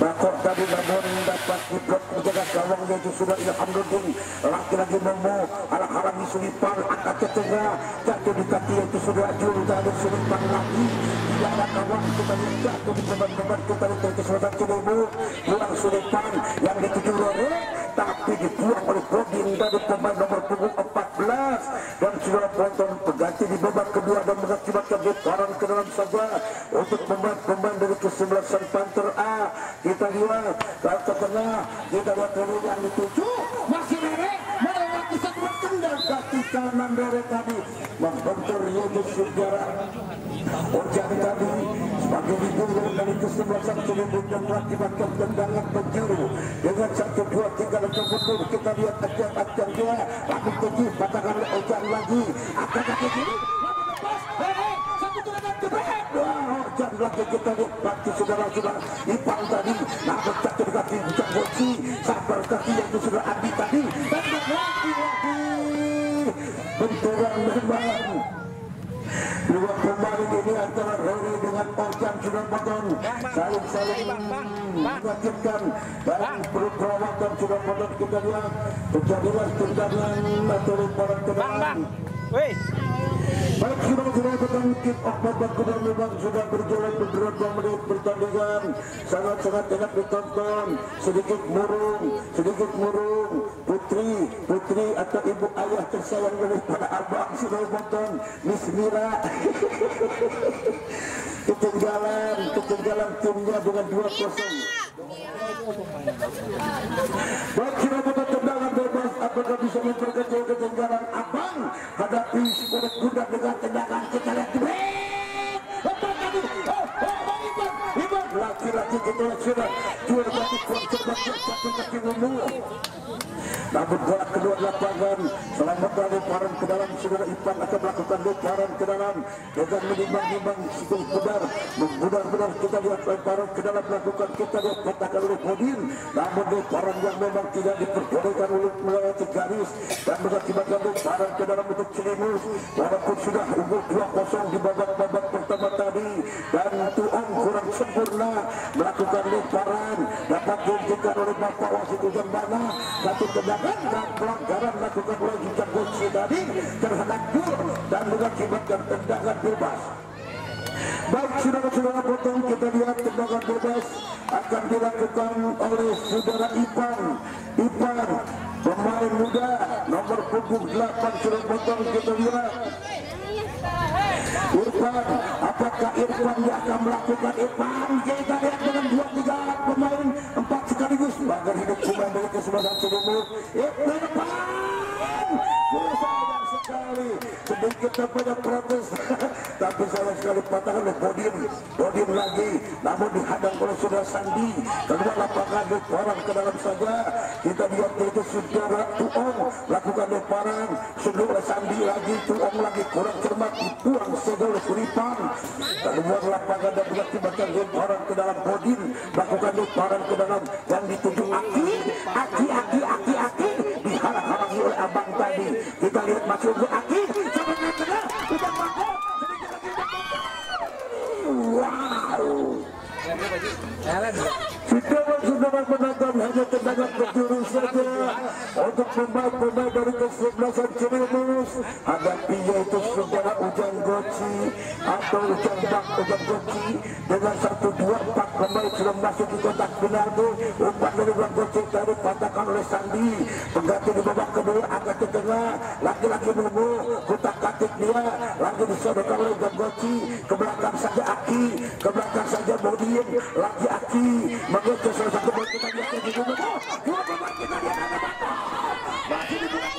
Bakok tadi namun dapat diblok menjaga gawangnya itu sudah Ilhamudin. Lagi-lagi Momo halang-halangi Sulipan angkat ke tengah, jatuh di kaki itu sudah Jul dari Sulipan lagi. Tidak ada kawan kita lihat jatuh di beban-beban kita lihat ke selatan Ciliwung. Pulang Sulipan yang dituju Rere tapi dibuang oleh Godin dari pemain nomor punggung empat belas dan sudah penonton pengganti di babak kedua dan mengakibatkan lemparan ke dalam saja untuk pemain-pemain dari kesebelasan Panther A. Kita lihat ke tengah, kita lihat Rere yang dituju masih Rere melewati satu tendang kaki kanan Rere tadi membentur Yudhis Sudara. Ojang tadi sebagai digulung dari kesebelasan Ciliwung yang mengakibatkan tendangan penjuru dengan satu dua tiga dan kemudian kita lihat ajang-ajang dia lalu keji patahkan oleh Ojang lagi akan kaki kiri lalu lepas hei satu tendangan jebret. Wah Ojang lagi kita lihat bagi saudara-saudara Ipang tadi namun jatuh di kaki Ujang Goci sabar kaki yang itu sudah Adi tadi dan lagi-lagi benturan memang dua pemain ini antara Rere dengan Ojang sudah potong saling-saling menyakitkan dan perlu perawatan sudah potong. Kita lihat terjadilah tendangan atau lemparan ke dalam. Baik sudah sudah petang kick off babak kedua memang sudah berjalan beberapa menit pertandingan sangat-sangat enak ditonton. Sedikit murung, sedikit murung. Putri, putri atau ibu ayah tersayang daripada abang sudah potong. Miss Mira ketinggalan, ketinggalan timnya dengan dua kosong. Baik sudah potong tendangan bebas. Apakah bisa memperkecil ketinggalan abang hadapi si kulit kuda dengan tendangan kita lihat laki-laki kita lihat sudah dua kaki kuat cepat satu kaki memulai. Namun bola kedua lapangan selamat lemparan ke dalam saudara Ipan akan melakukan lemparan ke dalam dengan menimbang-nimbang sikul benar benar-benar kita lihat lemparan ke dalam melakukan kita lihat katakan oleh Godin namun lemparan yang memang tidak diperbolehkan oleh melewati garis dan mengakibatkan lemparan ke dalam untuk Cilimus walaupun sudah unggul dua kosong di babak-babak pertama tadi dan Tuan kurang sempurna melakukan lemparan dapat dihentikan oleh Bapak Wasit Ujang Bana satu tendangan dan pelanggaran lakukan oleh Ujang Goci tadi terhadap Dur dan mengakibatkan tendangan bebas. Baik saudara-saudara potong kita lihat tendangan bebas akan dilakukan oleh saudara Ipan Ipan pemain muda nomor punggung delapan sudah potong kita lihat Irfan, apakah Irfan yang akan melakukan Irfan kita lihat dengan dua tiga pemain empat sekaligus bagar hidup pemain dari kesebelasan Ciliwung Irfan sayang sekali sedikit terbanyak protes tapi sayang sekali patahkan oleh Bodin Bodin lagi namun dihadang oleh saudara Sandi kedua lapangan lemparan ke dalam saja kita lihat itu saudara Tuong lakukan lemparan sebelum oleh Sandi lagi Tuong lagi kurang cermat dibuang saja oleh Sulipan kedua lapangan dan mengakibatkan lemparan ke dalam Bodin lakukan lemparan ke dalam yang dituju Aki Aki Aki Aki Aki dihalang-halangi oleh abang tadi kita lihat masuk ke Aki sampai ke tengah udah bakal wow saudara-saudara penonton hanya tendangan penjuru saja untuk pemain-pemain dari kesebelasan Cilimus hadapi yaitu saudara Ujang Goci atau Ujang Bak Ujang Goci dengan satu dua empat pemain sudah masuk di kotak penalti umpan dari Ujang Goci tadi patahkan oleh Sandi pengganti di babak kedua agak ke tengah lagi-lagi menunggu kotak katik dia lagi disodorkan oleh Ujang Goci ke belakang saja Aki ke belakang saja Bodin lagi Aki mengejar salah satu bola kita lihat di rumah dua pemain kita lihat ada bakal masih dibuat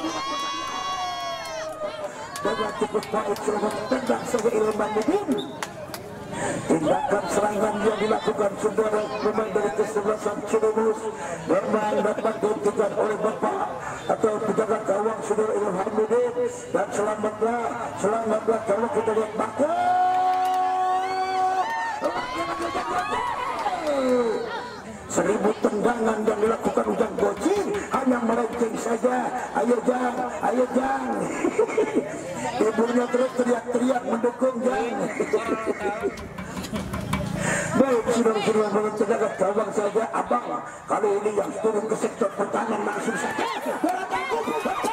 dengan cukup baik selamat tendang saja Ilman Mudin tindakan serangan yang dilakukan saudara pemain dari kesebelasan Cilimus memang dapat dihentikan oleh Bapak atau penjaga gawang saudara Ilman Mudin dan selamatlah selamatlah kalau kita lihat bakal seribu tendangan yang dilakukan Ujang Goci hanya melenceng saja. Ayo Jang, ayo Jang. Ibunya terus teriak-teriak mendukung Jang. Baik sudah-sudah menjaga gawang saja abang. Kali ini yang turun ke sektor pertahanan langsung saja. Bola tangguh.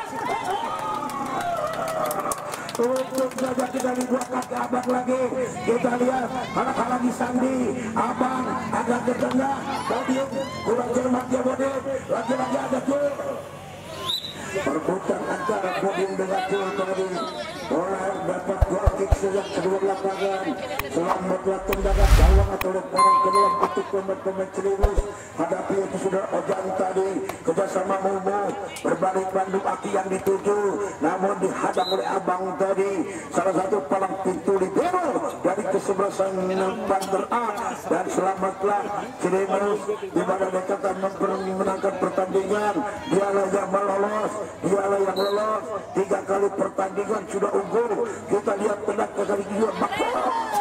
Untuk saja kita dibuat kaki abang lagi. Kita lihat kalah-kalah di Sandi. Abang agak ke tengah. Podium kurang cermat dia podium. Lagi-lagi ada gol. Perebutan antara podium dengan gol tadi. Bola dapat gol kick sejak kedua lapangan. Selamatlah tendangan gawang atau lemparan ke dalam untuk pemain-pemain Ciliwus. Hadapi itu sudah Ojan tadi. Kerjasama Momo berbalik Bandung Aki yang dituju. Namun dihadang oleh abang tadi. Salah satu palang pintu libero dari kesebelasan Banter A. Dan selamatlah Ciliwus di mana mereka akan memenangkan pertandingan. Dialah yang melolos. Dialah yang lolos. Tiga kali pertandingan sudah unggul. Kita lihat tenaga kali dua bakal.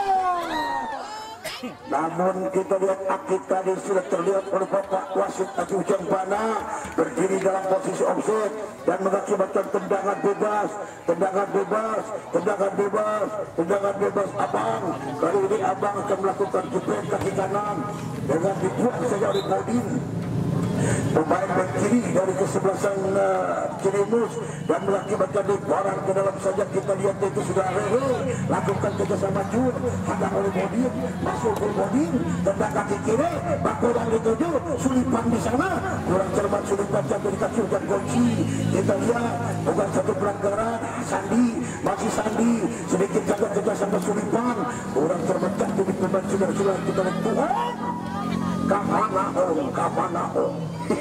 Namun kita lihat Aki tadi sudah terlihat oleh Bapak wasit Aki Ujang Bana berdiri dalam posisi offset dan mengakibatkan tendangan bebas, tendangan bebas, tendangan bebas, tendangan bebas abang. Kali ini abang akan melakukan jepret kaki kanan dengan dibuang saja oleh Bodin. Pemain back kiri dari kesebelasan uh, Cilimus dan mengakibatkan lemparan ke dalam saja. Kita lihat itu sudah Rere lakukan kerjasama Jur, hadang oleh Bodin, masuk ke Bodin, tendang kaki kiri, Bako yang dituju, Sulipan di sana, kurang cermat Sulipan jatuh di kaki dan kunci. Kita lihat bukan satu pelanggaran. Sandi masih Sandi sedikit jaga kerjasama Sulipan, kurang cermat jatuh di pemain sudah-sudah kita lihat Tuhan. Kamana om, kamana om.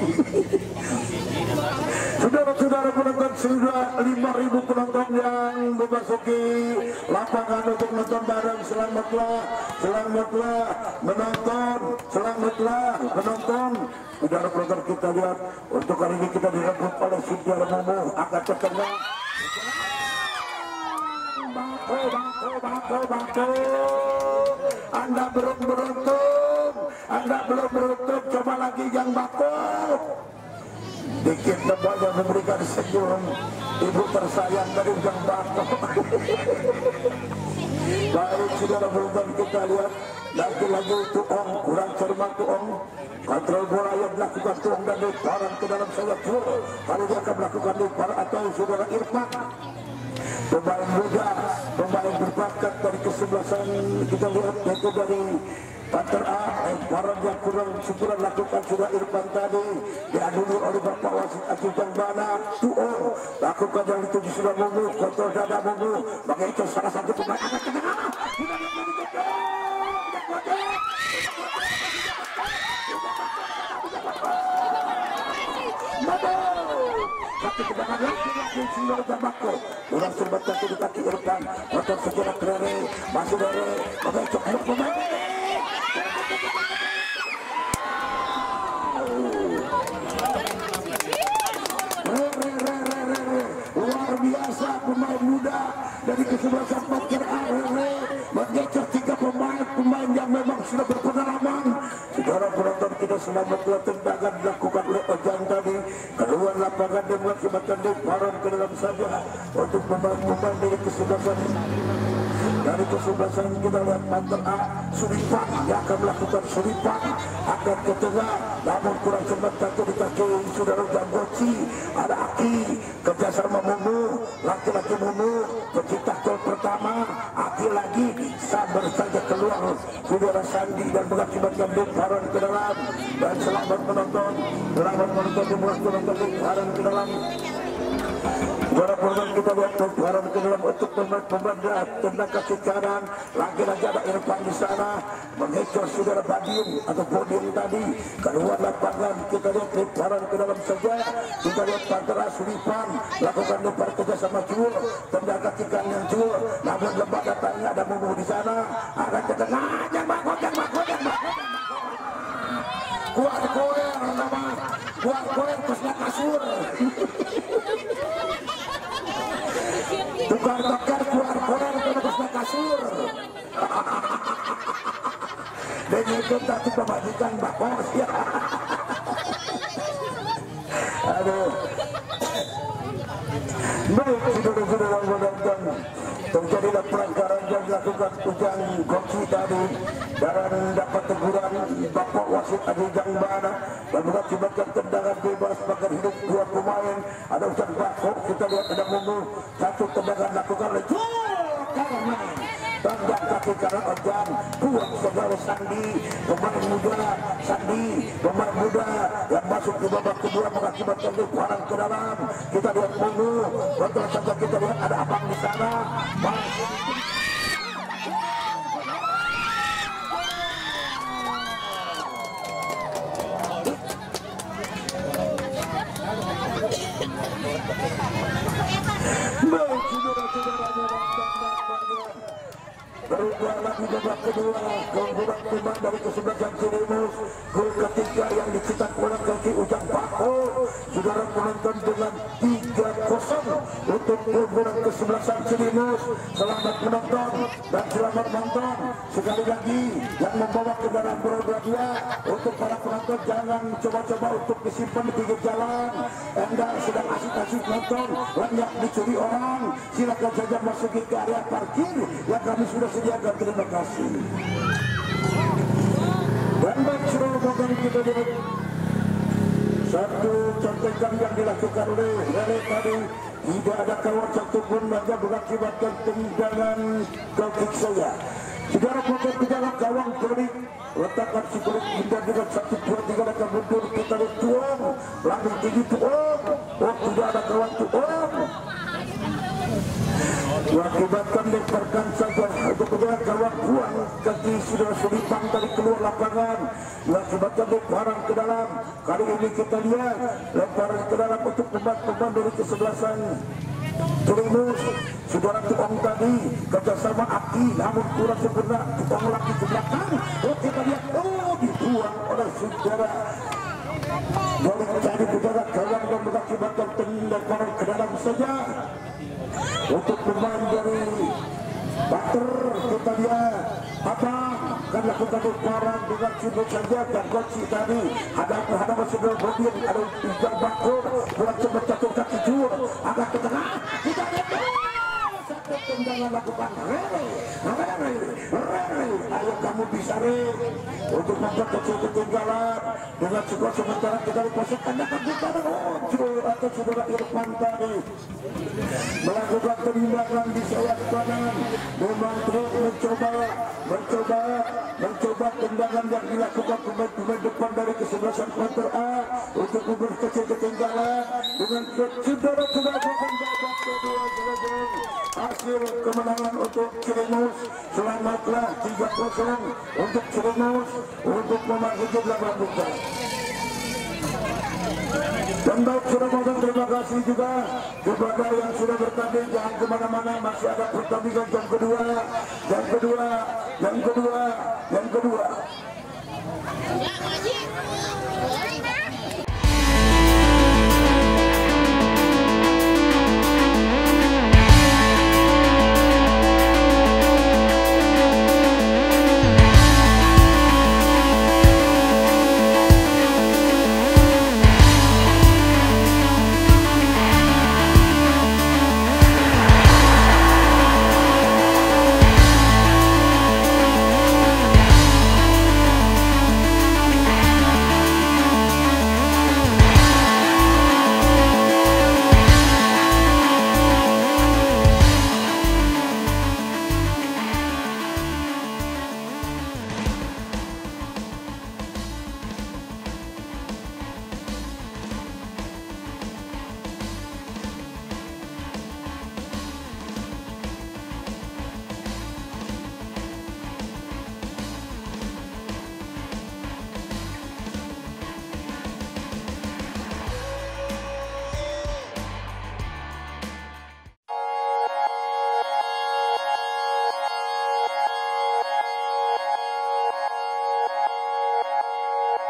Saudara-saudara penonton, sudah lima ribu penonton yang memasuki lapangan untuk menonton bareng. Selamatlah, selamatlah menonton, selamatlah menonton. Saudara penonton, kita lihat untuk kali ini kita direbut oleh Sudiara Momo akan terkena. Bako, bako, bako, bako. Anda belum beruntung, Anda belum beruntung. Coba lagi yang Bako. Dikit tebaknya memberikan senyum. Ibu tersayang dari Ujang Bako. Baik saudara penonton, kita lihat lagi-lagi itu Ong kurang cermat tuh Ong. Kontrol bola yang dilakukan Tuong dan lemparan ke dalam sayap Jur. Kali dia akan melakukan lemparan atau saudara Irfan. Pemain muda, pemain berbakat dari kesebelasan kita lihat itu dari Banter A. Lemparan yang kurang sempurna lakukan sudah Irfan tadi, diadili oleh Bapak wasit Aki Ujang Bana. Tuong lakukan yang dituju sudah Momo, kontrol dada Momo, mengecoh salah satu pemain akan ke tengah. Kaki kedangan lagi lagi Sinar Bako. Kurang serbat kaki di kaki Irfan. Motor sejarah Rere, masih Rere, mengecoh air pemain Rere. Rere, Rere, Rere, luar biasa pemain muda dari kesebelasan Banter A. Rere mengecoh tiga pemain, pemain yang memang sudah berpengalaman. Saudara penonton, kita selamatlah tendangan dilakukan oleh Ojan tadi. Keluar lapangan dan mengakibatkan lemparan ke dalam saja untuk pemain-pemain dari kesebelasan. Dari kesebelasan kita lihat Banter A. Sulipan yang akan melakukan Sulipan akan ke tengah, namun kurang cepat satu di kaki saudara Janggoci. Ada Aki kerjasama Momo, laki-laki Momo pencipta gol pertama. Aki lagi sabar saja keluar saudara Sandi dan mengakibatkan lemparan ke dalam. Dan selamat menonton, selamat menonton menonton lemparan ke dalam. Juara pertama kita lihat lemparan ke dalam untuk pemain-pemain tendang kaki kanan. Lagi-lagi ada Irfan di sana mengecoh saudara Badin atau Bodin tadi. Keluar lapangan kita lihat lemparan ke dalam saja. Kita lihat Banter A. Sulipan lakukan lempar kerja sama Jul, tendang kaki kanan Jul. Namun lembak datangnya ada Momo di sana. Ada ke tengah, yang Bako, yang Bako, yang Bako. Kuat koer nama, kuat koer kusna kasur. Tukar tukar keluar koran ke kusna kasur. Dan itu tadi pemajikan Bakos ya. Aduh. Baik, saudara-saudara menonton, terjadilah pelanggaran yang dilakukan Ujang Goci tadi dan dapat teguran wasit Adi Jangbana dan mengakibatkan tendangan bebas bagian hidup dua pemain. Ada Ucan Bako, kita lihat ada Mumu, satu tendangan lakukan oleh tendang kaki kanan Ojan, buang saudara Sandi, pemain muda Sandi, pemain muda yang masuk ke babak kedua mengakibatkan lemparan ke dalam. Kita lihat Mumu, betul saja kita lihat ada abang di sana. Berubah lagi babak kedua, keunggulan timbang dari kesebelasan Cirimus. Gol ketiga yang dicetak oleh kaki Ujang Bako. Saudara penonton dengan tiga kosong untuk keunggulan kesebelasan Cirimus. Selamat menonton dan selamat menonton. Sekali lagi yang membawa kendaraan beroda dua untuk para penonton jangan coba-coba untuk disimpan di pinggir jalan. Anda sedang asik-asik nonton, banyak dicuri orang. Silakan saja masuk ke area parkir yang kami sudah sediakan. Terima kasih. Dan baik seluruh program kita lihat satu contekan yang dilakukan oleh Rere tadi, tidak ada kawan satu pun saja mengakibatkan tendangan kaki saya. Saudara program di dalam gawang Jonik letakkan psikolog hingga dengan satu dua tiga akan mundur. Kita lihat tuang lambung tinggi tuang. Oh tidak ada kawan tuang. Mengakibatkan lemparkan saja untuk kedua kawan buang kaki sudah selipang dari keluar lapangan. Mengakibatkan lemparan ke dalam. Kali ini kita lihat lemparan ke dalam untuk pemain-pemain dari kesebelasan Cirimus. Saudara tuang tadi kerjasama Aki namun kurang sempurna. Tuang lagi ke belakang. Oh kita lihat oh dibuang oleh saudara Jonik tadi saudara kawan dan mengakibatkan lemparan ke dalam saja. Untuk pemain dari Bakter kita lihat Abang akan lakukan lemparan dengan sudut saja dan kunci tadi hadap hadap saudara Bobian ada Ujang Bako bola coba jatuh kaki jur agak ke tengah kita lihat satu tendangan lakukan Rere Rere Rere ayo kamu bisa Rere untuk membuat kecil ketinggalan dengan skor sementara kita diposok tendangan kita Ojol atau saudara Irfan tadi melakukan tendangan di sayap kanan. Memang terus mencoba mencoba mencoba tendangan yang dilakukan pemain-pemain depan dari kesebelasan Panther A untuk memberi kecil ketinggalan dengan saudara sudah bukan babak kedua selesai. Hasil kemenangan untuk Cirimus selamatlah tiga kosong untuk Cirimus untuk memasuki delapan besar. Dan baik sudah mohon terima kasih juga kepada yang sudah bertanding. Jangan kemana-mana, masih ada pertandingan jam kedua, jam kedua, jam kedua, jam kedua.